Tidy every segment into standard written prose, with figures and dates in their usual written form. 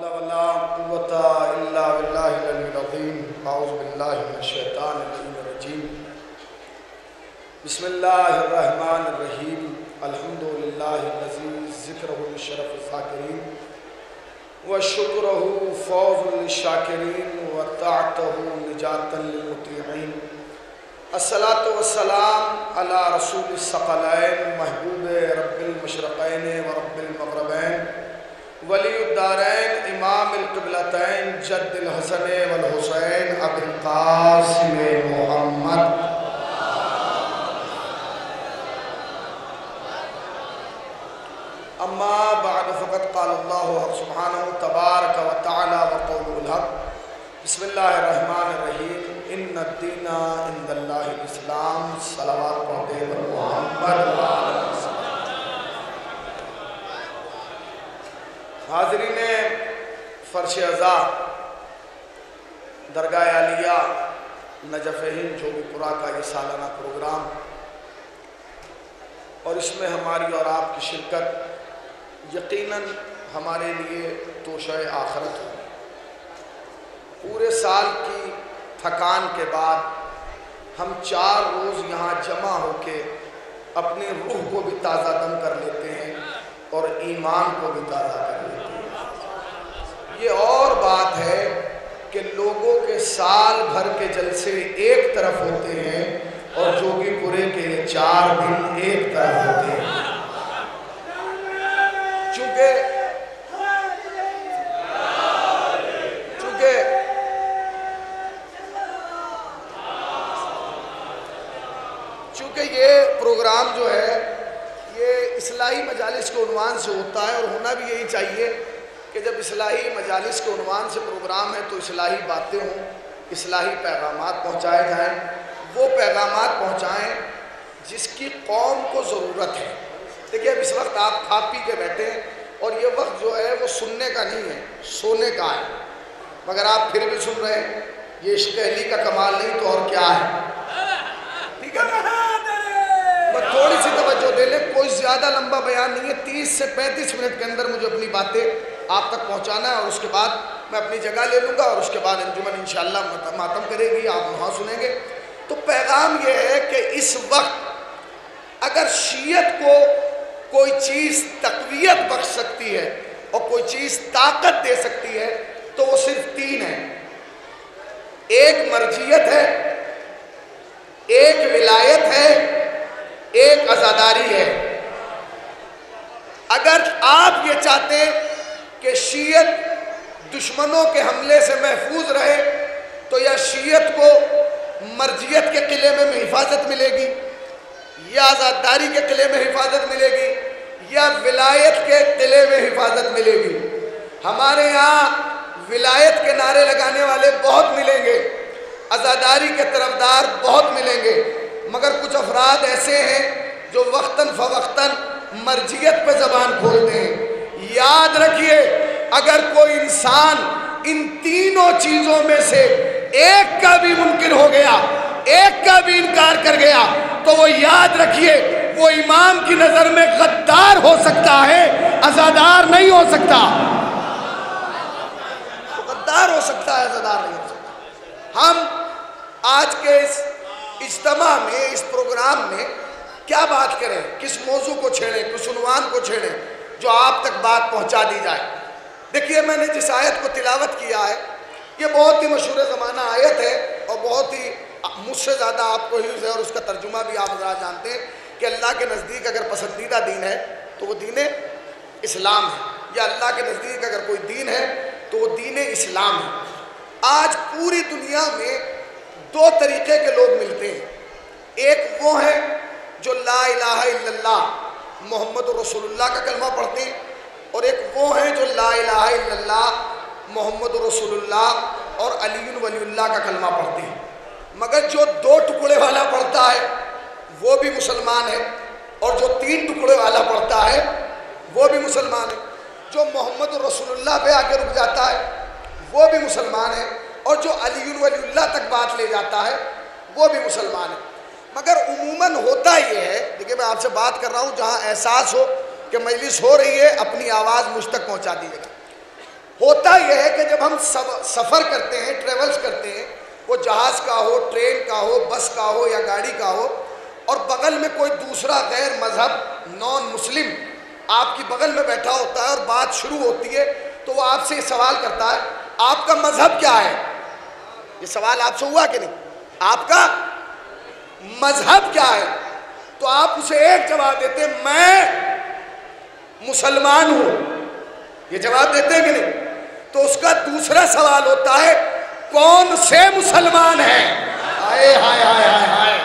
हौला वला कुव्वता इल्ला बिल्लाहिल अलिय्यिल अज़ीम। औज़ु बिल्लाहि मिनश शैतानिर रजीम। बिस्मिल्लाहिर रहमानिर रहीम। अल्हम्दुलिल्लाहिल्लज़ी ज़िक्रुहु लिशरफ़िज़ ज़ाकिरीन व शुक्रुहु फ़ौज़ुल लिशाकिरीन व ताअतुहु निजातन लिल मुतीईन। अस्सलातु वस्सलाम अला रसूलिस सक़लैन महबूबे रब्बिल मशरक़ैन व रब्बिल मग़रिबैन वलीउद्दारैन इमामिल क़िबलतैन जद्दिल हसन वल हुसैन अबुल क़ासिम मुहम्मद। अम्मा बअद फ़क़द क़ालल्लाहु सुब्हानहु तबारक व तआला व क़ौलुहुल हक़। बिस्मिल्लाहिर्रहमानिर्रहीम। इन्नद्दीना इंदल्लाहिल इस्लाम। सलावत पढ़ते मुहम्मद। हाज़रीने फ़र्श अज़ा दरगाह आलिया नजफ़ हिंद जोगीपुरा का ये सालाना प्रोग्राम, और इसमें हमारी और आपकी शिरकत यकीनन हमारे लिए तोशे आखरत हो। पूरे साल की थकान के बाद हम 4 रोज़ यहाँ जमा होके अपनी रूह को भी ताज़ा दम कर लेते हैं और ईमान को भी ताज़ा कर लेते हैं। ये और बात है कि लोगों के साल भर के जलसे एक तरफ होते हैं और जोगीपुरे के 4 दिन एक तरफ होते हैं। चूँकि ये प्रोग्राम जो है ये इस्लाही मजालिस के उन्वान से होता है, और होना भी यही चाहिए कि जब इस्लाही मजालिस के उन्वान से प्रोग्राम है तो इस्लाही बातें हों, इस्लाही पैगामात पहुँचाए जाएँ। वो पैगामात पहुँचाएँ जिसकी कौम को ज़रूरत है। देखिए, अब इस वक्त आप खा पी के बैठे हैं और ये वक्त जो है वो सुनने का नहीं है, सोने का है, मगर आप फिर भी सुन रहे हैं। ये इश्क़ अली का कमाल नहीं तो और क्या है। ठीक है ना? बस थोड़ी सी तवज्जो दे ले, कोई ज़्यादा लंबा बयान नहीं है। 30 से 35 मिनट के अंदर मुझे अपनी बातें आप तक पहुंचाना है, और उसके बाद मैं अपनी जगह ले लूँगा, और उसके बाद अंजुमन इंशाअल्लाह मातम करेगी, आप वहाँ सुनेंगे। तो पैगाम ये है कि इस वक्त अगर शीयत को कोई चीज़ तक़वियत बख्श सकती है और कोई चीज़ ताकत दे सकती है तो वो सिर्फ 3 है। एक मर्जियत है, एक विलायत है, एक अज़ादारी है। अगर आप ये चाहते हैं कि शीयत दुश्मनों के हमले से महफूज रहे तो या शीयत को मर्जियत के किले में हिफाजत मिलेगी, या आज़ादारी के किले में हिफाजत मिलेगी, या विलायत के किले में हिफाजत मिलेगी। हमारे यहाँ विलायत के नारे लगाने वाले बहुत मिलेंगे, आज़ादारी के तरफदार बहुत मिलेंगे, मगर कुछ अफराद ऐसे हैं जो वक्तन फ़वक्तन मर्जियत पे ज़बान खोलते हैं। याद रखिए, अगर कोई इंसान इन तीनों चीज़ों में से एक का भी मुनकिर हो गया, एक का भी इनकार कर गया, तो वो याद रखिए वो इमाम की नज़र में गद्दार हो सकता है, अज़ादार नहीं हो सकता। तो गद्दार हो सकता है, अज़ादार नहीं हो सकता। हम आज के इस इज्तिमा में, इस प्रोग्राम में क्या बात करें, किस मौजू को छेड़ें, किस उन्वान को छेड़ें जो आप तक बात पहुंचा दी जाए। देखिए, मैंने जिस आयत को तिलावत किया है ये बहुत ही मशहूर ज़माना आयत है, और बहुत ही मुझसे ज़्यादा आपको हिफ्ज़ है, और उसका तर्जुमा भी आप ज़रा जानते हैं कि अल्लाह के नज़दीक अगर पसंदीदा दीन है तो वो दीन इस्लाम है, या अल्लाह के नज़दीक अगर कोई दीन है तो वो दीन इस्लाम है। आज पूरी दुनिया में 2 तरीक़े के लोग मिलते हैं। एक वो है जो ला इलाहा इल्लल्लाह मोहम्मद रसूलुल्लाह का कलमा पढ़ते हैं, और एक वो है जो ला इलाहा इल्लल्लाह मोहम्मद रसूलुल्लाह और अली वलीउल्लाह का कलमा पढ़ते हैं। मगर जो 2 टुकड़े वाला पढ़ता है वो भी मुसलमान है, और जो 3 टुकड़े वाला पढ़ता है वो भी मुसलमान है। जो मोहम्मद रसूलुल्लाह पे आके रुक जाता है वो भी मुसलमान है, और जो अली वलीउल्लाह तक बात ले जाता है वो भी मुसलमान है। मगर उमूमन होता ये है, देखिए मैं आपसे बात कर रहा हूँ जहाँ एहसास हो कि मजलिस हो रही है, अपनी आवाज़ मुझ तक पहुँचा दीजिएगा। होता यह है कि जब हम सफ़र करते हैं, ट्रेवल्स करते हैं, वो जहाज़ का हो, ट्रेन का हो, बस का हो या गाड़ी का हो, और बगल में कोई दूसरा गैर मज़हब नॉन मुस्लिम आपकी बगल में बैठा होता है और बात शुरू होती है, तो वो आपसे सवाल करता है आपका मज़हब क्या है। ये सवाल आपसे हुआ कि नहीं, आपका मज़हब क्या है? तो आप उसे एक जवाब देते मैं मुसलमान हूं, ये जवाब देते हैं कि नहीं? तो उसका दूसरा सवाल होता है कौन से मुसलमान हैं? हाय हाय हाय हाय हाय,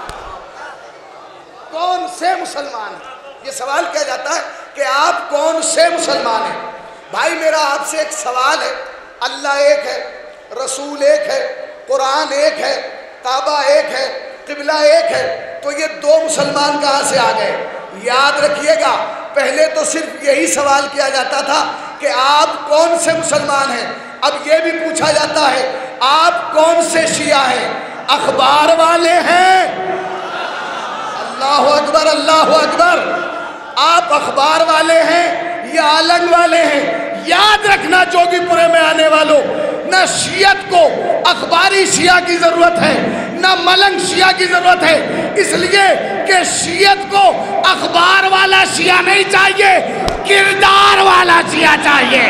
कौन से मुसलमान हैं? ये सवाल किया जाता है कि आप कौन से मुसलमान हैं। भाई मेरा आपसे एक सवाल है, अल्लाह एक है, रसूल एक है, कुरान एक है, काबा एक है, किबला एक है, तो ये दो मुसलमान कहाँ से आ गए? याद रखिएगा, पहले तो सिर्फ यही सवाल किया जाता था कि आप कौन से मुसलमान हैं। अब ये भी पूछा जाता है आप कौन से शिया हैं? अखबार वाले हैं? अल्लाह अकबर, अल्लाह अकबर। आप अखबार वाले हैं या अलग वाले हैं? याद रखना जोगीपुरे में आने वालों, न शियत को अखबारी शिया की जरूरत है, न मलंग शिया की जरूरत है, इसलिए कि शियत को अखबार वाला शिया नहीं चाहिए, किरदार वाला शिया चाहिए।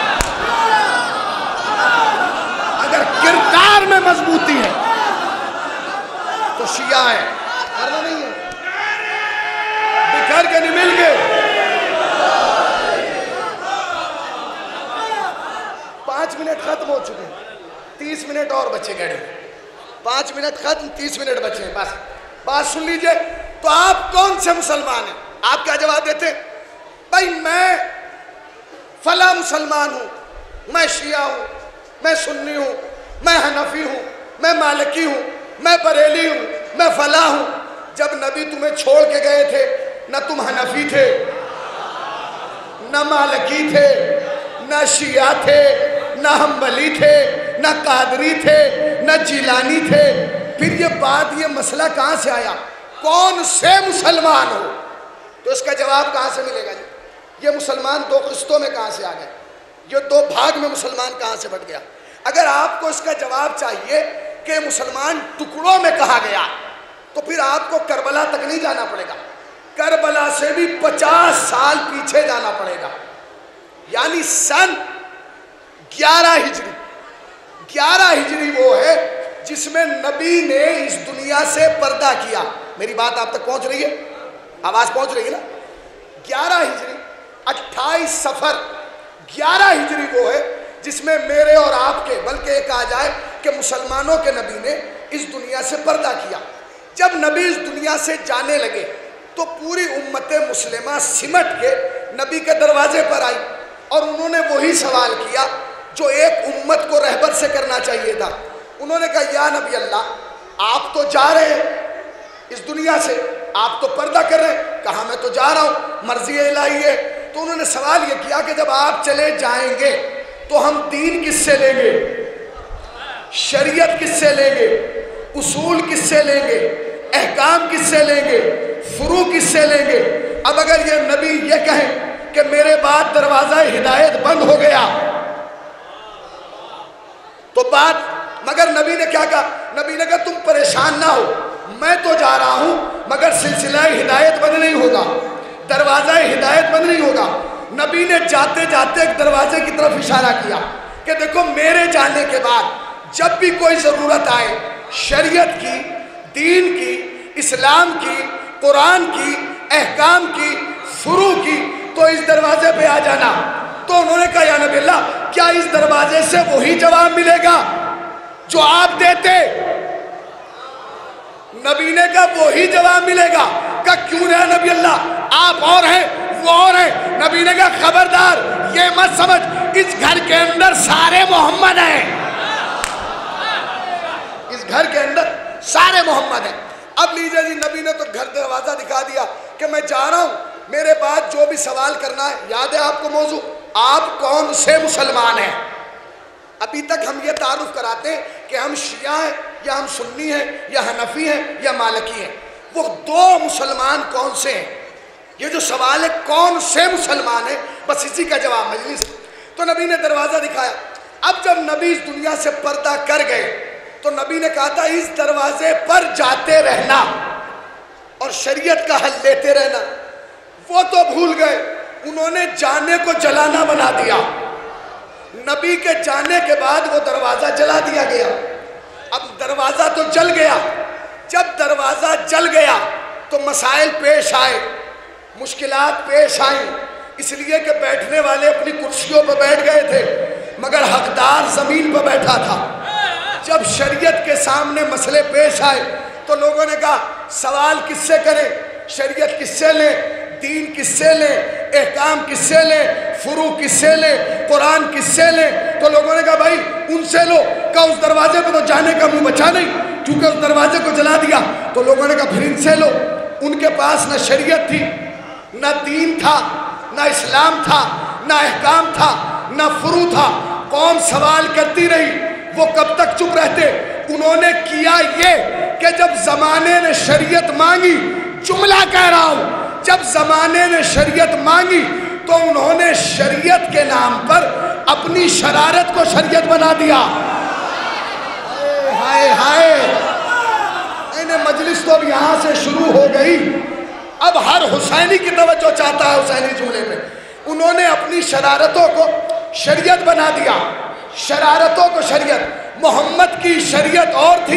अगर किरदार में मजबूती है तो शिया है, वरना नहीं है। बिखर के नहीं मिल गए। 5 मिनट खत्म हो चुके हैं, 30 मिनट और बचे गाड़ी। 5 मिनट खत्म, 30 मिनट बचे हैं, बस बात सुन लीजिए। तो आप कौन से मुसलमान हैं? आप क्या जवाब देते? भाई मैं फला मुसलमान हूं, मैं शिया हूं, मैं सुन्नी हूं, मैं हनफी हूं, मैं मालिकी हूं, मैं बरेली हूं, मैं फला हूं। जब नबी तुम्हें छोड़ के गए थे न तुम हनफी थे, न मालिकी थे, न शिया थे, न हम्बली थे, न कादरी थे, न जिलानी थे। फिर ये बात, ये मसला कहाँ से आया? कौन से मुसलमान हो? तो इसका जवाब कहाँ से मिलेगा जी? ये मुसलमान दो किस्तों में कहाँ से आ गए? ये दो भाग में मुसलमान कहाँ से बट गया? अगर आपको इसका जवाब चाहिए कि मुसलमान टुकड़ों में कहा गया, तो फिर आपको करबला तक नहीं जाना पड़ेगा, करबला से भी 50 साल पीछे जाना पड़ेगा, यानी सन 11 हिजरी। 11 हिजरी वो है जिसमें नबी ने इस दुनिया से पर्दा किया। मेरी बात आप तक पहुंच रही है? आवाज पहुंच रही है ना? 11 हिजरी 28 सफर 11 हिजरी वो है जिसमें मेरे और आपके, बल्कि एक कहा जाए कि मुसलमानों के नबी ने इस दुनिया से पर्दा किया। जब नबी इस दुनिया से जाने लगे तो पूरी उम्मत मुस्लिमा सिमट के नबी के दरवाजे पर आई और उन्होंने वही सवाल किया जो एक उम्मत को रहबर से करना चाहिए था। उन्होंने कहा या नबी अल्लाह, आप तो जा रहे हैं इस दुनिया से, आप तो पर्दा कर रहे हैं। कहा मैं तो जा रहा हूँ, मर्जी इलाही है। तो उन्होंने सवाल ये किया कि जब आप चले जाएंगे तो हम दीन किससे लेंगे, शरीयत किससे लेंगे, उसूल किससे लेंगे, अहकाम किससे लेंगे, फुरू किससे लेंगे? अब अगर ये नबी ये कहें कि मेरे बाद दरवाजा हिदायत बंद हो गया तो बात, मगर नबी ने क्या कहा? नबी ने कहा तुम परेशान ना हो, मैं तो जा रहा हूं मगर सिलसिला हिदायत बंद नहीं होगा, दरवाजा हिदायत बंद नहीं होगा। नबी ने जाते जाते एक दरवाजे की तरफ इशारा किया कि देखो मेरे जाने के बाद जब भी कोई ज़रूरत आए शरीयत की, दीन की, इस्लाम की, कुरान की, अहकाम की, फुरू की, तो इस दरवाजे पे आ जाना। तो उन्होंने कहा या नबी अल्लाह, क्या इस दरवाजे से वही जवाब मिलेगा जो आप देते? नबी ने कहा वही जवाब मिलेगा। कहा क्यों ना नबी अल्लाह, आप और हैं वो और हैं। नबी ने कहा खबरदार ये मत समझ इस घर के अंदर सारे मोहम्मद हैं, इस घर के अंदर सारे मोहम्मद हैं। अब लीजिए जी, नबी ने तो घर दरवाजा दिखा दिया कि मैं जा रहा हूं, मेरे बाद जो भी सवाल करना है। याद है आपको मौजू, आप कौन से मुसलमान हैं? अभी तक हम ये तारुफ कराते हैं कि हम शिया हैं या हम सुन्नी हैं या हनफी हैं या मालिकी हैं। वो दो मुसलमान कौन से हैं? ये जो सवाल है कौन से मुसलमान हैं, बस इसी का जवाब मजलिस। तो नबी ने दरवाज़ा दिखाया। अब जब नबी इस दुनिया से पर्दा कर गए तो नबी ने कहा था इस दरवाजे पर जाते रहना और शरीयत का हल लेते रहना। वो तो भूल गए, उन्होंने जाने को जलाना बना दिया। नबी के जाने के बाद वो दरवाज़ा जला दिया गया। अब दरवाज़ा तो जल गया, जब दरवाज़ा जल गया तो मसाइल पेश आए, मुश्किलात पेश आई, इसलिए कि बैठने वाले अपनी कुर्सियों पर बैठ गए थे मगर हकदार ज़मीन पर बैठा था। जब शरीयत के सामने मसले पेश आए तो लोगों ने कहा सवाल किससे करें, शरीयत किससे लें, दीन किससे लें, एहकाम किससे लें, फुरू किससे लें, कुरान किससे लें। तो लोगों ने कहा भाई उनसे लो। कहा उस दरवाजे पर तो जाने का मुंह बचा नहीं क्योंकि उस दरवाजे को जला दिया। तो लोगों ने कहा फिर इनसे लो। उनके पास न शरीयत थी, न दीन था, न इस्लाम था, न एहकाम था, न फुरू था। कौम सवाल करती रही, वो कब तक चुप रहते। उन्होंने किया ये कि जब जमाने ने शरीयत मांगी, जुमला कह रहा हूं, जब जमाने ने शरीयत मांगी तो उन्होंने शरीयत के नाम पर अपनी शरारत को शरीयत बना दिया। हाय हाय, इन्हें मजलिस तो अब यहां से शुरू हो गई। अब हर हुसैनी की तवज्जो चाहता है हुसैनी जुमले में। उन्होंने अपनी शरारतों को शरीयत बना दिया, शरारतों को शरीयत। मोहम्मद की शरीयत और थी,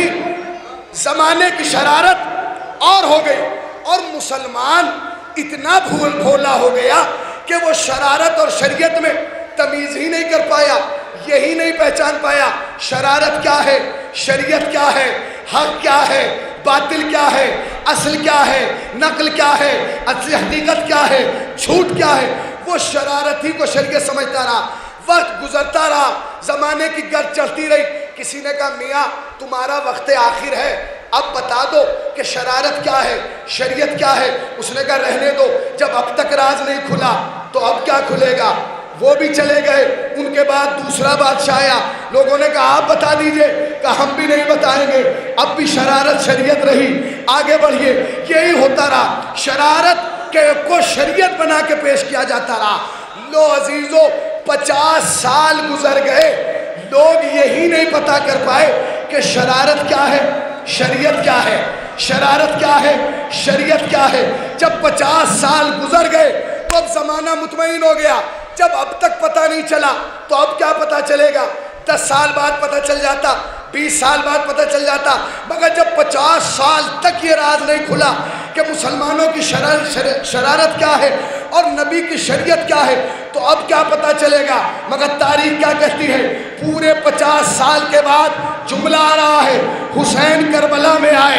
जमाने की शरारत और हो गई। और मुसलमान इतना भोला हो गया कि वो शरारत और शरीयत में तमीज़ ही नहीं कर पाया, यही नहीं पहचान पाया शरारत क्या है, शरीयत क्या है, हक क्या है, बातिल क्या है, असल क्या है, नकल क्या है, असली हकीकत क्या है, झूठ क्या है। वो शरारत ही को शरीयत समझता रहा। वक्त गुजरता रहा, ज़माने की गर्द चढ़ती रही। किसी ने कहा मियाँ तुम्हारा वक्त आखिर है, अब बता दो कि शरारत क्या है, शरीयत क्या है। उसने कहा रहने दो, जब अब तक राज नहीं खुला तो अब क्या खुलेगा। वो भी चले गए। उनके बाद दूसरा बादशाह आया, लोगों ने कहा आप बता दीजिए, कहा हम भी नहीं बताएंगे। अब भी शरारत शरीयत रही, आगे बढ़िए। यही होता रहा, शरारत के को शरीयत बना के पेश किया जाता रहा। लो अजीजों, 50 साल गुजर गए, लोग यही नहीं पता कर पाए कि शरारत क्या है, शरीयत क्या है, शरारत क्या है, शरीयत क्या है। जब 50 साल गुजर गए तो अब ज़माना मुतमईन हो गया। जब अब तक पता नहीं चला तो अब क्या पता चलेगा। 10 साल बाद पता चल जाता, 20 साल बाद पता चल जाता। मगर जब 50 साल तक ये राज नहीं खुला कि मुसलमानों की शरारत क्या है और नबी की शरीयत क्या है, तो अब क्या पता चलेगा। मगर तारीख क्या कहती है, पूरे 50 साल के बाद जुमला आ रहा है हुसैन करबला में आए।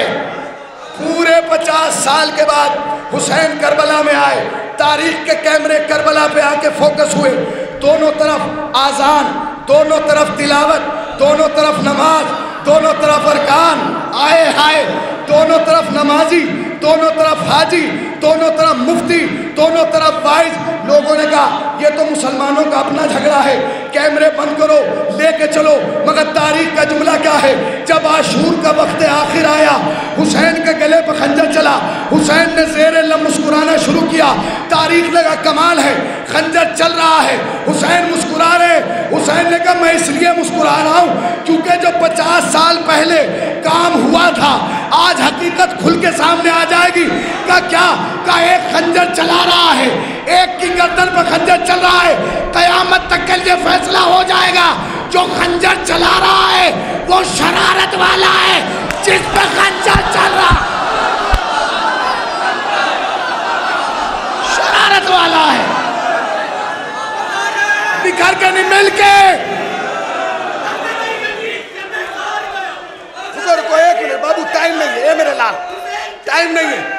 पूरे 50 साल के बाद हुसैन करबला में आए। तारीख के कैमरे करबला पे आके फोकस हुए। दोनों तरफ आज़ान, दोनों तरफ तिलावत, दोनों तरफ नमाज, दोनों तरफ अरकान, आए हाय, दोनों तरफ नमाजी, दोनों तरफ हाजी, दोनों तरफ मुफ्ती, दोनों तरफ वाइज। लोगों ने कहा ये तो मुसलमानों का अपना झगड़ा है, कैमरे बंद करो, लेके चलो। मगर तारीख का जुमला क्या है, जब आशूर का वक्त आखिर आया, हुसैन के गले पर खंजर चला, हुसैन ने ज़ेरे लम मुस्कुराना शुरू किया। तारीख लगा कमाल है, खंजर चल रहा है, हुसैन मुस्कुरा रहे। हुसैन ने कहा मैं इसलिए मुस्कुरा रहा हूँ क्योंकि जो 50 साल पहले काम हुआ था आज हकीकत खुल के सामने आ जाएगी। का क्या का एक खंजर चला रहा है, एक की गर्दन पर खंजर चल रहा है, कयामत तक के लिए फैसला हो जाएगा। जो खंजर चला रहा है वो शरारत वाला है, जिस पे खंजर चल रहा शरारत वाला है। बिखर के नहीं मिल के। रुको एक मिनट बाबू, टाइम नहीं है, ये मेरे लाल टाइम नहीं है,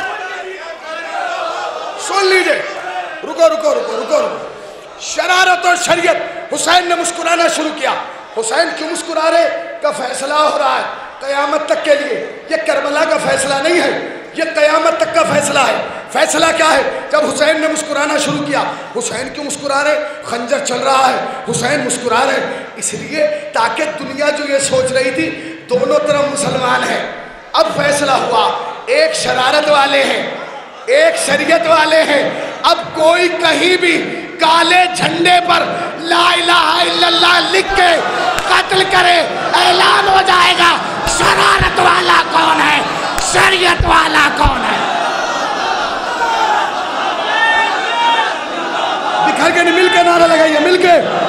सुन लीजिए। रुको रुको रुको रुको रुको। शरारत और शरीयत, हुसैन ने मुस्कुराना शुरू किया। हुसैन क्यों मुस्कुरा रहे का फैसला हो रहा है कयामत तक के लिए। ये करबला का फैसला नहीं है, ये कयामत तक का फैसला है। फैसला क्या है, जब हुसैन ने मुस्कुराना शुरू किया। हुसैन क्यों मुस्कुरा रहे, खंजर चल रहा है, हुसैन मुस्कुरा रहे इसलिए ताकि दुनिया जो ये सोच रही थी दोनों तरफ मुसलमान हैं। अब फैसला हुआ, एक शरारत वाले हैं, एक शरीयत वाले हैं। अब कोई कहीं भी काले झंडे पर ला इलाहा इल्लल्लाह लिख के कत्ल करे, ऐलान हो जाएगा शरारत वाला कौन है, शरीयत वाला कौन है। बिखर के नहीं, मिलकर नारा लगाइए, मिलके।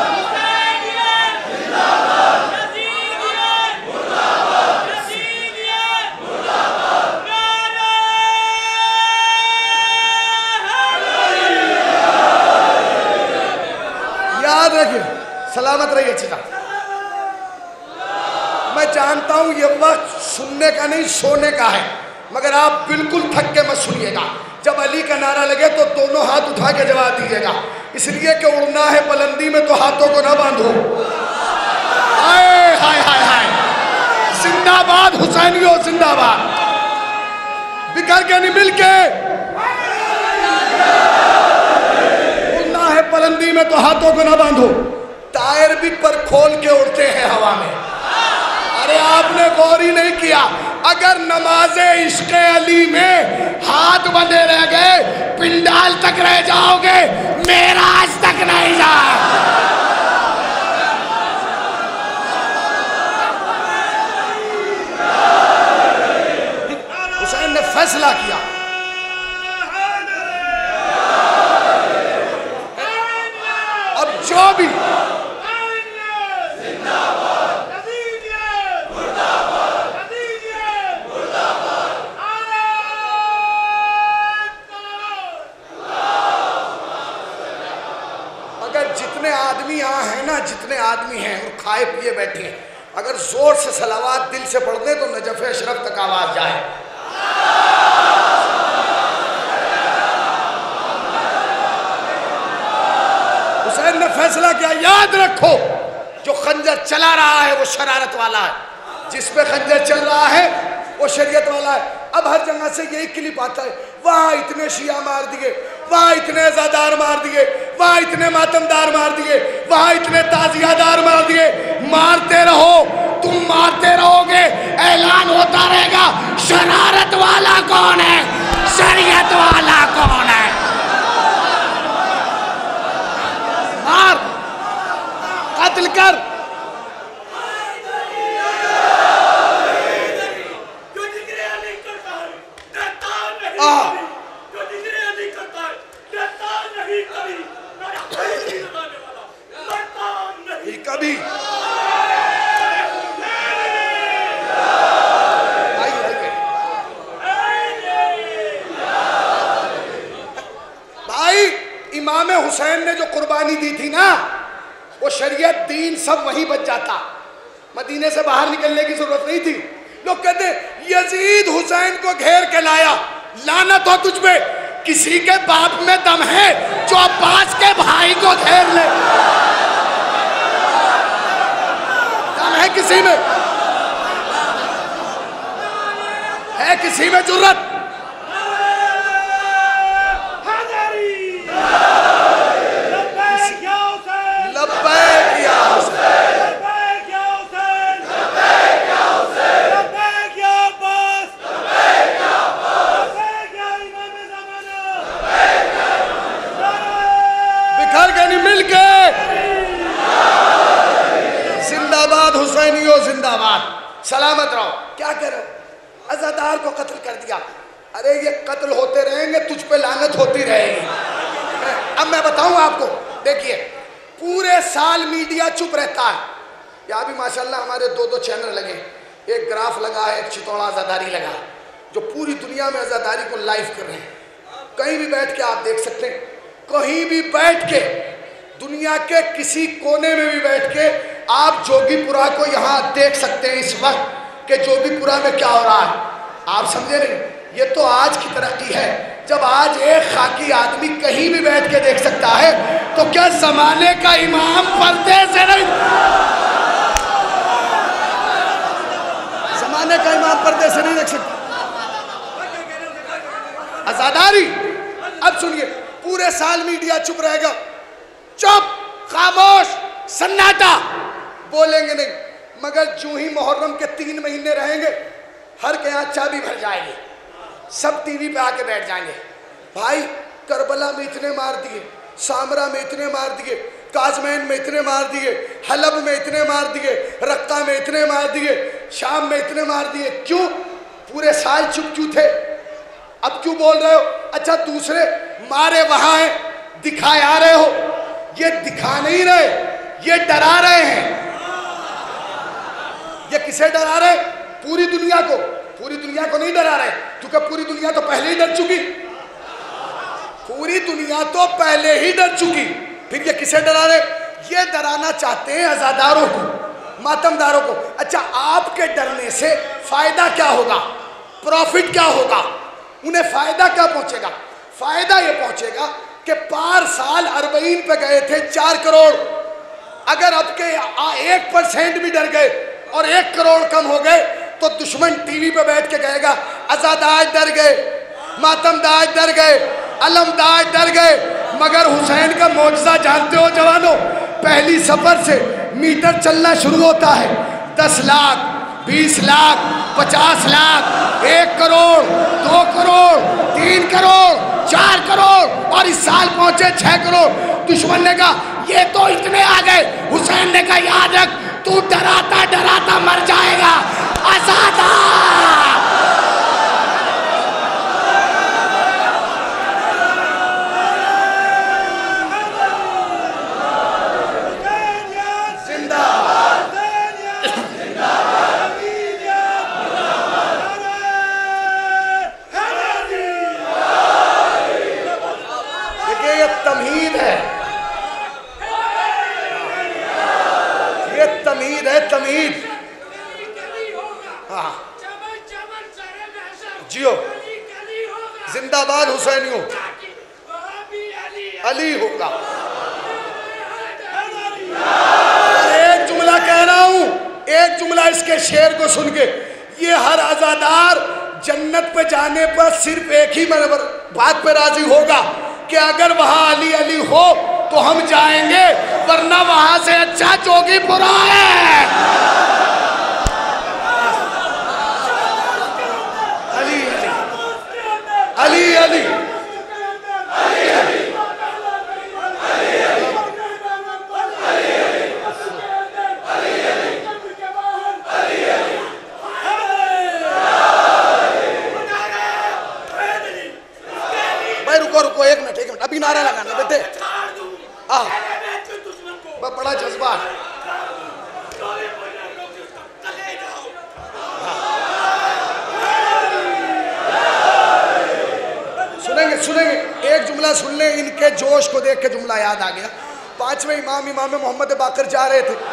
याद रखिए, सलामत रहिए चीजा। मैं जानता हूं ये वक्त सुनने का नहीं सोने का है, मगर आप बिल्कुल थक के मत सुनिएगा। जब अली का नारा लगे तो दोनों हाथ उठा के जवाब दीजिएगा, इसलिए कि उड़ना है बुलंदी में तो हाथों को ना बांधो। हाय हाय हाय हाय, जिंदाबाद हुसैनियों जिंदाबाद। बिखर के नहीं, मिलके। उड़ना है बुलंदी में तो हाथों को ना बांधो। टायर भी पर खोल के उड़ते हैं हवा में। अरे आपने गौर ही नहीं किया, अगर नमाज़े इश्क़े अली में हाथ बंधे रह गए पिंडाल तक रह जाओगे, मेराज तक नहीं जा। हुसैन ने फैसला किया, अब जो भी जितने आदमी हैं और खाए पिए बैठे हैं, अगर जोर से सलावात दिल से पढ़ दें तो नजफ अशरफ तक आवाज जाए। हुसैन ने फैसला किया, याद रखो जो खंजर चला रहा है वो शरारत वाला है, जिस पे खंजर चल रहा है वो शरीयत वाला है। अब हर जगह से यही क्लिप आता है, वहां इतने शिया मार दिए, वहां इतने अज़ादार मार दिए, वहां इतने मातमदार मार दिए, वहां इतने ताजियादार मार दिए। मारते रहो, तुम मारते रहोगे, ऐलान होता रहेगा शरारत वाला कौन है, शरीयत वाला कौन है। मार, कत्ल कर। कभी भाई इमाम हुसैन ने जो कुर्बानी दी थी ना, वो शरीयत दीन सब वहीं बच जाता, मदीने से बाहर निकलने की जरूरत नहीं थी। लोग कहते यजीद हुसैन को घेर के लाया, लानत हो तुझ पे, किसी के बाप में दम है जो अब्बास के भाई को घेर ले? दम है किसी में? है किसी में जुर्रत? जिंदाबाद हुसैनियों जिंदाबाद, सलामत रहो। क्या करो, अज़ादार को कत्ल कर दिया। अरे ये कत्ल होते रहेंगे, तुझ पे लानत होती रहेगी। अब मैं बताऊं आपको, देखिए पूरे साल मीडिया चुप रहता है। यहाँ भी माशाल्लाह हमारे दो चैनल लगे, एक ग्राफ लगा है, एक चितौड़ा अज़ादारी लगा, जो पूरी दुनिया में अज़ादारी को लाइव कर रहे हैं। कहीं भी बैठ के आप देख सकते हैं, कहीं भी बैठ के, दुनिया के किसी कोने में भी बैठ के आप जोगीपुरा को यहाँ देख सकते हैं इस वक्त कि जोगीपुरा में क्या हो रहा है। आप समझे नहीं? ये तो आज की तरक्की है। जब आज एक खाकी आदमी कहीं भी बैठ के देख सकता है, तो क्या जमाने का इमाम पर्दे से नहीं, जमाने का इमाम पर्दे से नहीं देख सकता? आजादारी। अब सुनिए, पूरे साल मीडिया चुप रहेगा, चुप, खामोश, सन्नाटा, बोलेंगे नहीं। मगर जो ही मुहर्रम के 3 महीने रहेंगे, हर के यहाँ चाबी भर जाएगी, सब टीवी पे आके बैठ जाएंगे। भाई करबला में इतने मार दिए, सामरा में इतने मार दिए, काजमैन में इतने मार दिए, हलब में इतने मार दिए, रक्का में इतने मार दिए, शाम में इतने मार दिए। क्यों? पूरे साल चुप क्यों थे? अब क्यों बोल रहे हो? अच्छा दूसरे मारे वहां हैं, दिखा आ रहे हो। ये दिखा नहीं रहे, ये डरा रहे हैं। ये किसे डरा रहे? पूरी दुनिया को। पूरी दुनिया को नहीं डरा रहे, क्योंकि पूरी दुनिया तो पहले ही डर चुकी। पूरी दुनिया तो पहले ही डर चुकी। फिर ये किसे डरा रहे? ये डराना चाहते हैं आजादारों को, मातमदारों को। अच्छा आपके डरने से फायदा क्या होगा? प्रॉफिट क्या होगा? उन्हें फायदा क्या पहुंचेगा? फायदा ये पहुंचेगा कि पार साल अरबईन पे गए थे 4 करोड़, अगर अब के 1% भी डर गए और 1 करोड़ कम हो गए तो दुश्मन टीवी पे बैठ के कहेगा आजादार डर गए, मातमदार डर गए, अलमदार डर गए। मगर हुसैन का मौजज़ा जानते हो जवानों? पहली सफर से मीटर चलना शुरू होता है। 10 लाख, 20 लाख, 50 लाख, 1 करोड़, 2 करोड़, 3 करोड़, 4 करोड़ और इस साल पहुंचे 6 करोड़। दुश्मन ने कहा ये तो इतने आ गए। हुसैन ने कहा याद रख, तू डराता डराता मर जाएगा। आजादा तमीज। हाँ जियो, जिंदाबाद हुसैनियों, अली होगा। एक जुमला कह रहा हूं, एक जुमला इसके शेर को सुन के, ये हर आजादार जन्नत पे जाने पर सिर्फ एक ही बात पे राजी होगा कि अगर वहां अली अली हो तो हम जाएंगे, वरना वहां से अच्छा जोगीपुरा है। अली अली अली अली भाई रुको 1 मिनट अभी नारा लगाना बेटे। बड़ा जज्बा है। सुनेंगे एक जुमला सुन ले। इनके जोश को देख के जुमला याद आ गया। 5वें इमाम मोहम्मद बाकर जा रहे थे,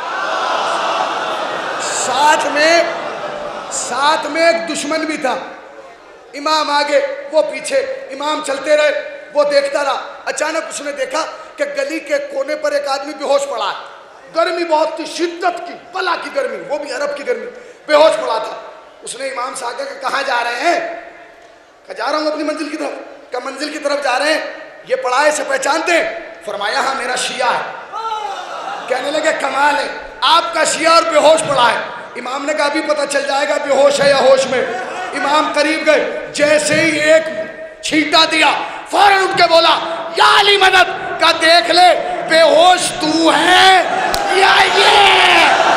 साथ में एक दुश्मन भी था। इमाम आगे, वो पीछे, इमाम चलते रहे, वो देखता रहा। अचानक उसने देखा कि गली के कोने पर एक आदमी बेहोश पड़ा है। गर्मी बहुत थी, शिद्दत की, बला की गर्मी, वो भी अरब की गर्मी, बेहोश पड़ा था। उसने इमाम से आगे कहाँ जा रहे हैं? कहा जा रहा हूँ अपनी मंजिल की तरफ। क्या मंजिल की तरफ जा रहे हैं? ये पढ़ाए से पहचानते हैं? फरमाया हाँ मेरा शिया है। कहने लगे कमाल है, आपका शिया और बेहोश पड़ा है। इमाम ने कहा अभी पता चल जाएगा बेहोश है या होश में। इमाम करीब गए, जैसे ही एक छींटा दिया फौरन उठ के बोला या अली मदद। का देख ले बेहोश तू है या ये।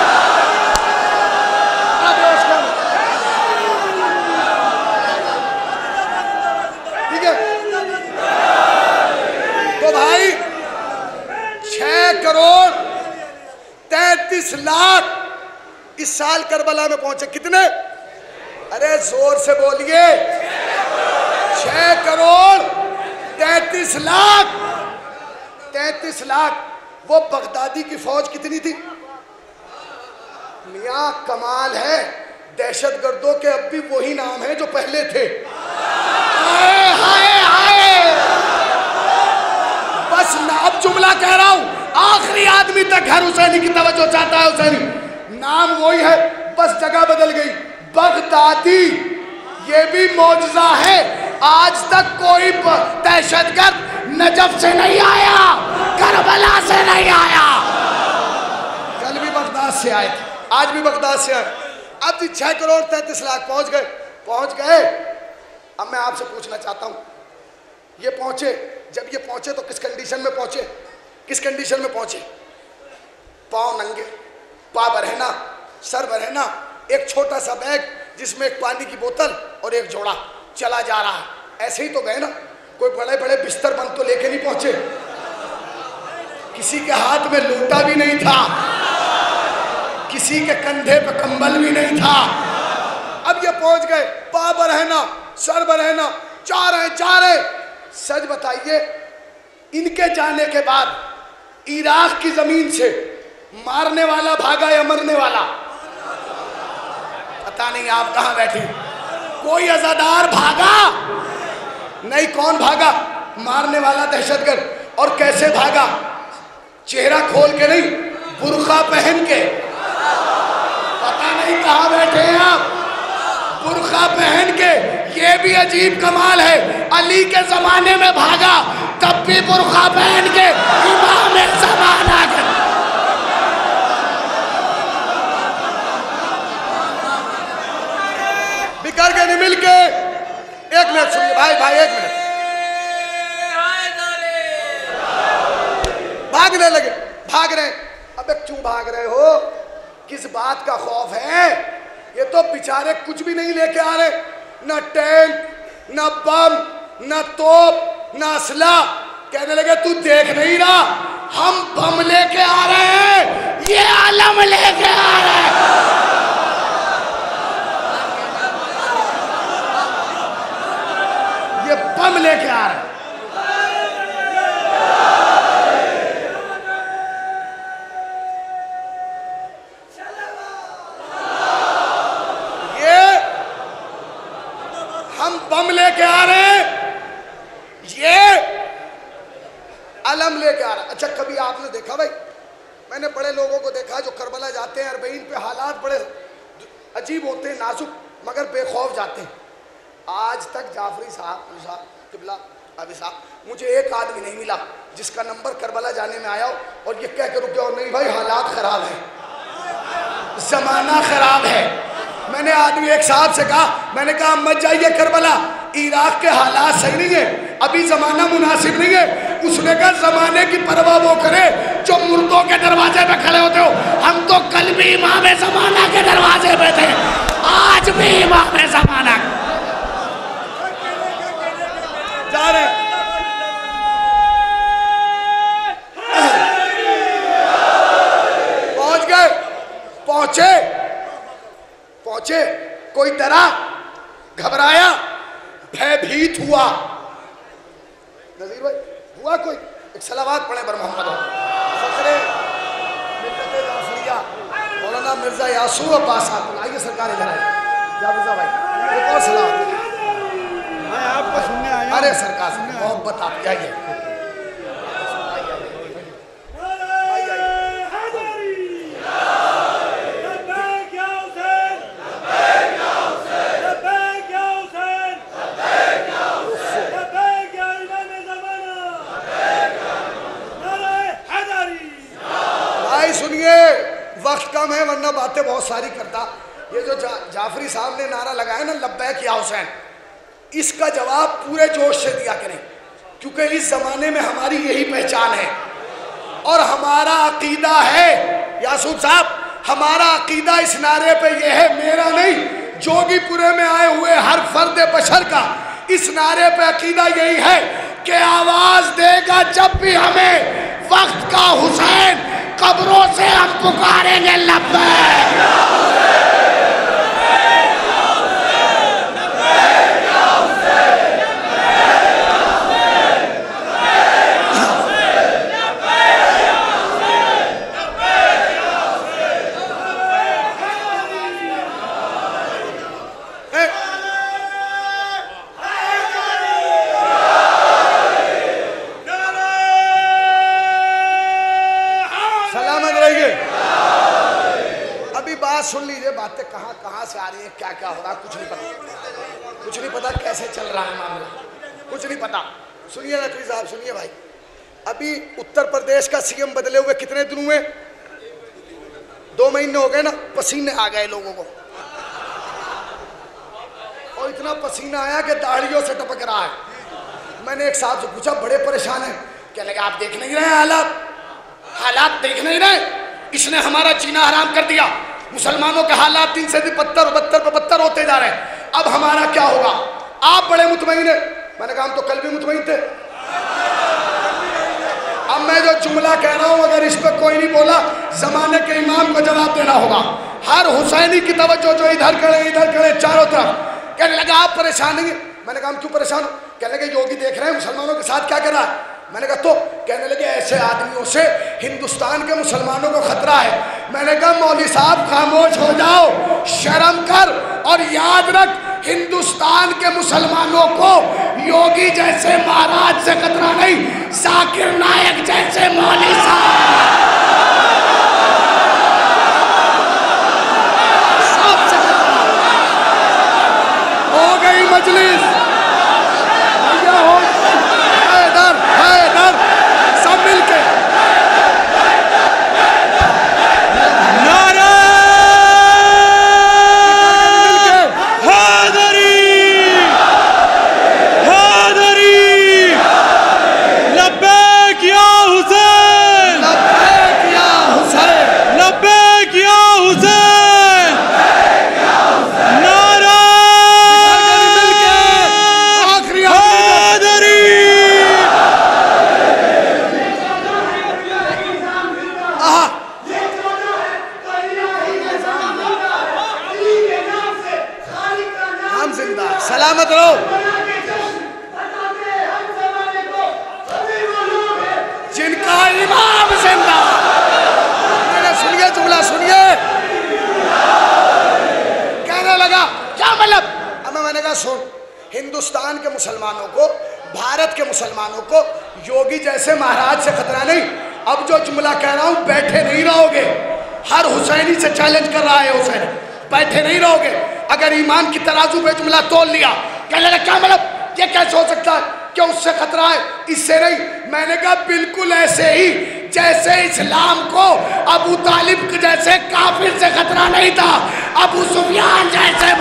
ठीक है तो भाई 6 करोड़ 33 लाख इस साल करबला में पहुंचे। कितने? अरे जोर से बोलिए। 6 करोड़ 33 लाख। 33 लाख। वो बगदादी की फौज कितनी थी? मियां कमाल है, दहशतगर्दों के अब भी वही नाम है जो पहले थे। हाय हाय हाय। बस अब जुमला कह रहा हूं, आखिरी आदमी तक हर हुसैनी की तवज्जो चाहता है। हुसैनी नाम वही है, बस जगह बदल गई। बगदादी ये भी मौजज़ा है। आज तक कोई दहशतगर्द नजफ से नहीं आया, करबला से नहीं आया। कल भी बगदाद से आए थे, आज भी बगदाद से आए। अब 6 करोड़ 33 लाख पहुंच गए। अब मैं आपसे पूछना चाहता हूं, ये पहुंचे, जब ये पहुंचे तो किस कंडीशन में पहुंचे, किस कंडीशन में पहुंचे? पांव नंगे, पा बरहना, सर बरहना, एक छोटा सा बैग जिसमें एक पानी की बोतल और एक जोड़ा, चला जा रहा है। ऐसे ही तो गए ना, कोई बड़े बड़े बिस्तर बंद तो लेके नहीं पहुंचे, किसी के हाथ में लोटा भी नहीं था, किसी के कंधे पे कंबल भी नहीं था। अब ये पहुंच गए, पा बरहना, सर बरहना, जा रहे। सच बताइए, इनके जाने के बाद इराक की जमीन से मारने वाला भागा या मरने वाला? पता नहीं आप कहां बैठे। कोई अज़ादार भागा नहीं। कौन भागा? मारने वाला दहशतगर्द। और कैसे भागा? चेहरा खोल के नहीं, बुर्का पहन के। पता नहीं कहां बैठे हैं आप, बुर्का पहन के। ये भी अजीब कमाल है, अली के जमाने में भागा तब भी बुर्का पहन के इमाम ज़माना के। बिकर के नहीं मिल के। एक मिनट सुनिए भाई, एक मिनट। भागने लगे, भाग रहे। अबे क्यों भाग रहे हो? किस बात का खौफ है? ये तो बेचारे कुछ भी नहीं लेके आ रहे, ना टैंक, ना बम, ना तोप, ना असला। कहने लगे तू देख नहीं रहा, हम बम लेके आ रहे हैं, ये आलम लेके आ रहे हैं। ये बम लेके आ रहे हैं। बम लेके आ रहे हैं, ये अलम लेके आ रहा है। अच्छा, कभी आपने देखा भाई, मैंने बड़े लोगों को देखा जो करबला जाते हैं, अरबईन पे हालात बड़े अजीब होते हैं, नाजुक, मगर बेखौफ जाते हैं। आज तक जाफरी साहब किबला अभी साहब, मुझे एक आदमी नहीं मिला जिसका नंबर करबला जाने में आया हो और ये कह के रुक गया, नहीं भाई हालात खराब है, जमाना खराब है। मैंने आदमी एक साहब से कहा, मैंने कहा मत जाइए करबला, इराक के हालात सही नहीं है, अभी जमाना मुनासिब नहीं है। उसने कहा जमाने की परवाह वो करे जो मुर्दों के दरवाजे पे खड़े होते हो। हम to कल भी इमाम ज़माना के दरवाजे पे थे, आज भी इमाम ज़माना। जा रहे पहुंच गए, पहुंचे, कोई डरा, घबराया, भयभीत हुआ। नजीर भाई हुआ कोई? एक सलावात पढ़े बर मोहम्मद फखरे मिल्लत जाफरिया मौलाना मिर्जा यासूर अब्बास साहब। आइए सरकार इधर आइए, जाफिजा भाई एक और सलावत। मैं आपको सुनने आया। अरे सरकार से मोहब्बत आपकी, आइए। वक्त कम है वरना बातें बहुत सारी करता। ये जो जाफरी साहब ने नारा लगाया ना, लब्बैक या हुसैन, इसका जवाब पूरे जोश से दिया करें, क्योंकि इस जमाने में हमारी यही पहचान है और हमारा अकीदा है। यासूब साहब, हमारा अकीदा इस नारे पे ये है, मेरा नहीं, जोगीपुरे में आए हुए हर फर्द बशर का इस नारे पे अकीदा यही है कि आवाज देगा जब भी हमें वक्त का हुसैन, कब्रों से हम पुकारेंगे लब्बैक। सुन लीजिए, बातें कहाँ कहाँ से आ रही है, क्या क्या हो रहा, कुछ नहीं पता, कुछ नहीं पता कैसे चल रहा है मामला, कुछ नहीं पता। सुनिए नकवी साहब, सुनिए भाई, अभी उत्तर प्रदेश का सीएम बदले हुए कितने दिन हुए? 2 महीने हो गए ना, पसीने आ गए लोगों को, और इतना पसीना आया कि दाढ़ियों से टपक रहा है। मैंने एक साहब से पूछा, बड़े परेशान हैं। क्या लगा, आप देख नहीं रहे हालात देख नहीं रहे? इसने हमारा जीना हराम कर दिया। मुसलमानों के हालात दिन से दिन बदतर होते जा रहे हैं। अब हमारा क्या होगा? आप बड़े मुतमईन हैं। मैंने कहा हम तो कल भी मुतमईन थे। अब मैं जो जुमला कह रहा हूं, अगर इस पर कोई नहीं बोला, जमाने के इमाम को जवाब देना होगा। हर हुसैनी की तवज्जो जो इधर खड़े चारों तरफ। कहने लगा आप परेशान नहीं? मैंने कहा हम क्यों परेशान हो? कहने लगे योगी देख रहे हैं मुसलमानों के साथ क्या कर रहा है। मैंने कहा तो? कहने लगे ऐसे आदमियों से हिंदुस्तान के मुसलमानों को खतरा है। मैंने कहा मौलवी साहब खामोश हो जाओ, शर्म कर, और याद रख हिंदुस्तान के मुसलमानों को योगी जैसे महाराज से खतरा नहीं, जाकिर नायक जैसे मौलवी साहब से खतरा। हो गई मजलिस, इधर सब मिलके नारा हैदरी लब्बैक या हुसैन, लब्बैक या हुसैन, नारा हैदरी। सलामत रहो। जिनका इमाम जिंदा। सुनिए जुमला सुनिए। कहने लगा क्या मतलब? अब मैंने कहा सुन, हिंदुस्तान के मुसलमानों को, भारत के मुसलमानों को योगी जैसे महाराज से खतरा नहीं। अब जो जुमला कह रहा हूं बैठे नहीं रहोगे। हर हुसैनी से चैलेंज कर रहा है हुसैन, बैठे नहीं रहोगे। अगर ईमान की तराजू पे जुमला तोल लिया, कहने लगा क्या मतलब? ये कैसे हो सकता है? क्या उससे खतरा है? इससे नहीं। मैंने कहा बिल्कुल ऐसे ही जैसे इस्लाम को अबू तालिब जैसे काफिर से खतरा नहीं था, अबू सुफियान जैसे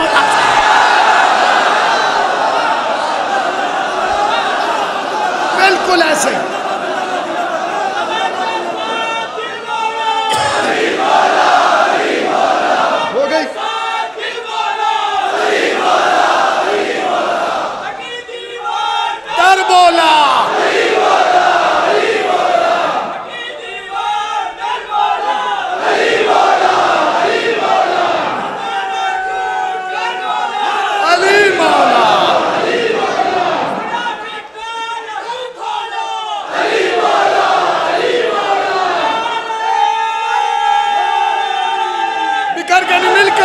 बिल्कुल ऐसे। हो गई डर बोला, अली मौला, बिकर के नहीं मिलके।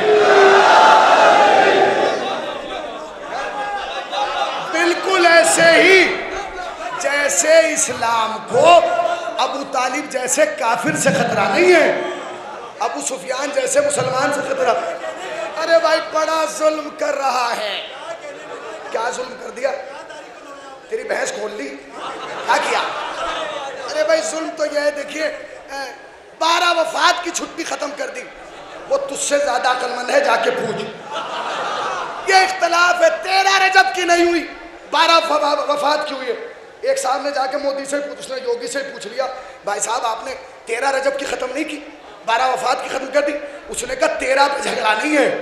बिल्कुल ऐसे ही जैसे इस्लाम को अबू तालिब जैसे काफिर से खतरा नहीं है, अबू सुफियान जैसे मुसलमान से खतरा। अरे भाई बड़ा जुल्म कर रहा है। क्या जुल्म कर दिया? तेरी भैंस खोल ली, क्या किया? अरे भाई जुल्म तो यह है, देखिए 12 वफात की छुट्टी खत्म कर दी। वो तुझसे ज्यादा अक्लमंद है, जाके पूछ। ये इख्तलाफ है, 13 रजब की नहीं हुई, 12 वफात की हुई है। एक साहब ने जाके मोदी से उसने योगी से पूछ लिया, भाई साहब आपने 13 रजब की खत्म नहीं की, 12 वफात की खत्म कर दी। उसने कहा 13 पे झगड़ा नहीं है,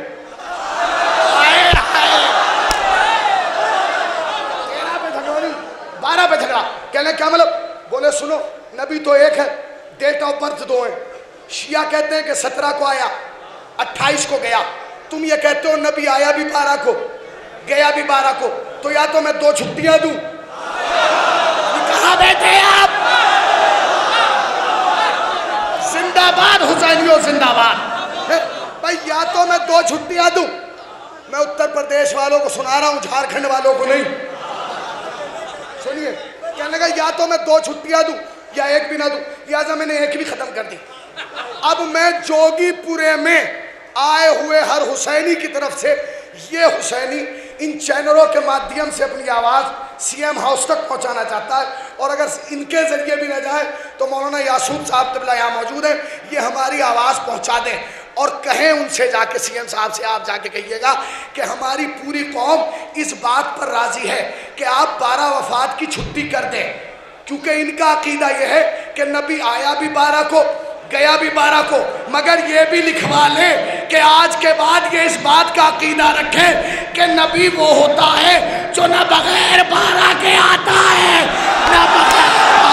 13 पे झगड़ा नहीं, 12 पे झगड़ा। कहने क्या मतलब? बोले सुनो, नबी तो एक है, डेट ऑफ बर्थ 2 है। शिया कहते हैं कि 17 को आया, 28 को गया। तुम ये कहते हो नबी आया भी 12 को, गया भी 12 को, तो या तो मैं 2 छुट्टियां दूं। कहां बैठे आप? जिंदाबाद हुसैनियों जिंदाबाद। भाई या तो मैं 2 छुट्टियां दूं। मैं उत्तर प्रदेश वालों को सुना रहा हूं, झारखंड वालों को नहीं। सुनिए, कहने लगा या तो मैं 2 छुट्टियां दूं या एक भी ना दूं। लिहाजा मैंने एक भी खत्म कर दी। अब मैं जोगीपुरे में आए हुए हर हुसैनी की तरफ से, ये हुसैनी इन चैनलों के माध्यम से अपनी आवाज़ सीएम हाउस तक पहुंचाना चाहता है, और अगर इनके जरिए भी न जाए तो मौलाना यासूब साहब तबला यहाँ मौजूद है, ये हमारी आवाज़ पहुंचा दें। और कहें उनसे जाके, सीएम साहब से आप जाके कहिएगा कि हमारी पूरी कौम इस बात पर राजी है कि आप 12 वफात की छुट्टी कर दें, क्योंकि इनका अकीदा यह है कि नबी आया भी 12 को, गया भी 12 को, मगर ये भी लिखवा ले कि आज के बाद ये इस बात का अकीदा रखे कि नबी वो होता है जो न बगैर 12 के आता है, न बगैर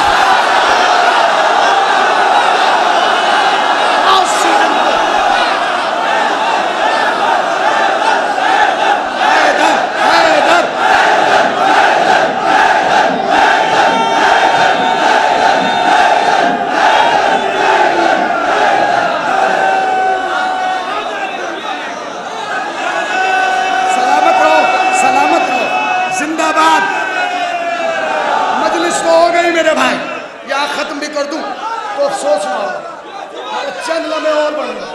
मेरे भाई, या खत्म भी कर दूं तो अफसोस ना हो, चंद लम्हे और बढ़ूंगा।